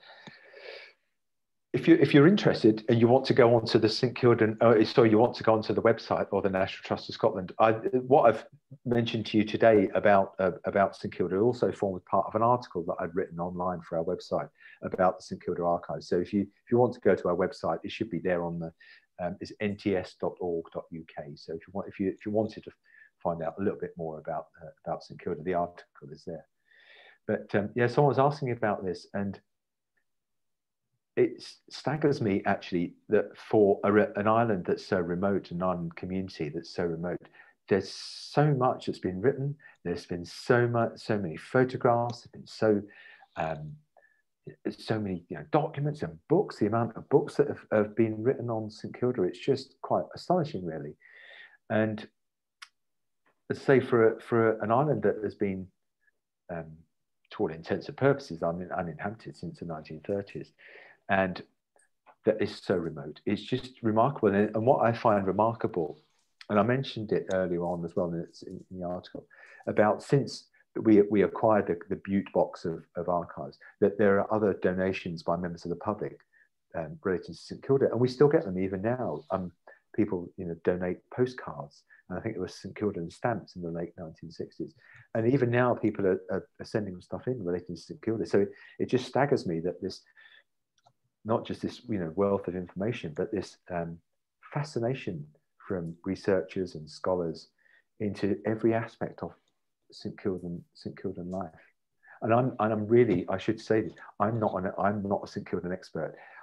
if, you, if you're interested and you want to go onto the Saint Kilda, uh, sorry, you want to go onto the website or the National Trust of Scotland, I, what I've mentioned to you today about, uh, about Saint Kilda also formed part of an article that I'd written online for our website about the Saint Kilda archives. So if you, if you want to go to our website, it should be there on the, um, it's n t s dot org dot u k. So if you, want, if, you, if you wanted to find out a little bit more about, uh, about Saint Kilda, the article is there. But um, yeah, someone was asking me about this, and it staggers me actually that for a, an island that's so remote, an island community that's so remote, there's so much that's been written. There's been so much, so many photographs. There's been so, um, so many you know, documents and books. The amount of books that have, have been written on Saint Kilda, it's just quite astonishing, really. And let's say for a, for an island that has been, um, to all intents and purposes, un uninhabited since the nineteen thirties. And that is so remote. It's just remarkable. And, and what I find remarkable, and I mentioned it earlier on as well in, in, in the article, about since we, we acquired the, the Butte box of, of archives, that there are other donations by members of the public um, related to Saint Kilda, and we still get them even now. Um, people you know, donate postcards, and I think it was Saint Kilda stamps in the late nineteen sixties. And even now people are, are, are sending stuff in related to Saint Kilda. So it, it just staggers me that this, not just this you know wealth of information, but this um, fascination from researchers and scholars into every aspect of Saint Kildan Saint Kildan life. And I'm and I'm really I should say this, I'm not an I'm not a Saint Kildan expert.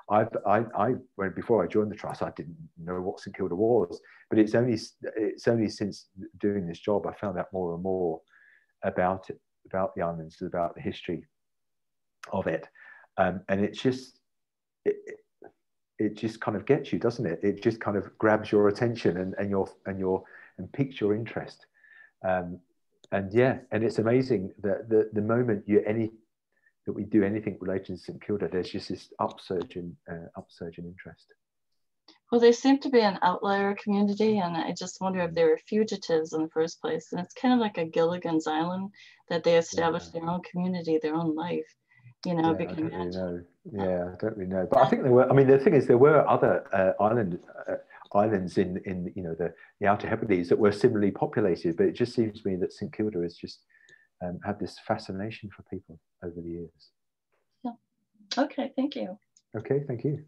I, I, I, when before I joined the trust, I didn't know what St Kilda was, but it's only, it's only since doing this job I found out more and more about it, about the islands, about the history of it, um, and it's just, it, it just kind of gets you, doesn't it? It just kind of grabs your attention and, and your and your and piques your interest, um, and yeah, and it's amazing that the the moment you any that we do anything related to St Kilda, there's just this upsurge in uh, upsurge in interest. Well, they seem to be an outlier community, and I just wonder if they were fugitives in the first place. And it's kind of like a Gilligan's Island, that they established yeah. their own community, their own life. You know, yeah, I don't really know. Yeah, I don't really know. But I think there were. I mean, the thing is, there were other uh, island uh, islands in in you know the the Outer Hebrides that were similarly populated. But it just seems to me that St Kilda has just um, had this fascination for people over the years. Yeah. Okay. Thank you. Okay. Thank you.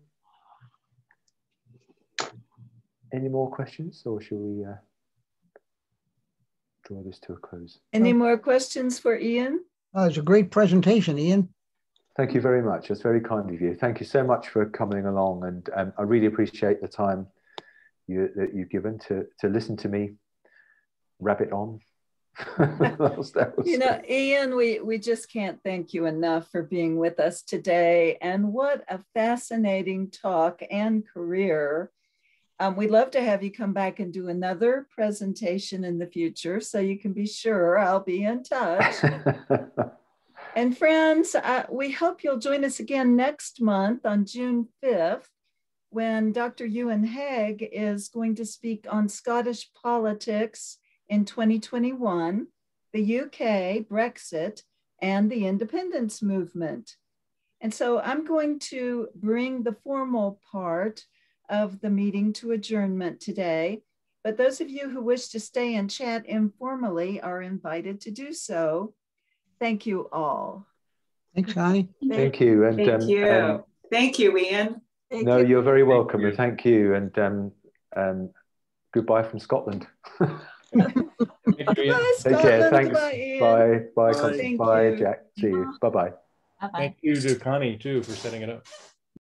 Any more questions, or shall we uh, draw this to a close? Any more questions for Ian? Oh, it's a great presentation, Ian. Thank you very much. That's very kind of you. Thank you so much for coming along, and um, I really appreciate the time you, that you've given to to listen to me rabbit on. You know, Ian, we we just can't thank you enough for being with us today, and what a fascinating talk and career. Um, we'd love to have you come back and do another presentation in the future, so you can be sure I'll be in touch. And friends, uh, we hope you'll join us again next month on June fifth, when Doctor Ewan Haig is going to speak on Scottish politics in twenty twenty-one, the U K, Brexit, and the independence movement. And so I'm going to bring the formal part of the meeting to adjournment today, but those of you who wish to stay and chat informally are invited to do so. Thank you all. Thanks, Connie. Thank, thank you. And, thank um, you. Um, thank you, Ian. Thank no, you. you're very welcome. Thank you. And thank you. And um, um, goodbye from Scotland. Thank you, Ian. Bye, Take care. Scotland. Thanks. Goodbye, Ian. Bye. Bye, Bye. Constance. Thank Bye, you. Jack. See you. Bye-bye. Bye-bye. Thank you to Connie too for setting it up.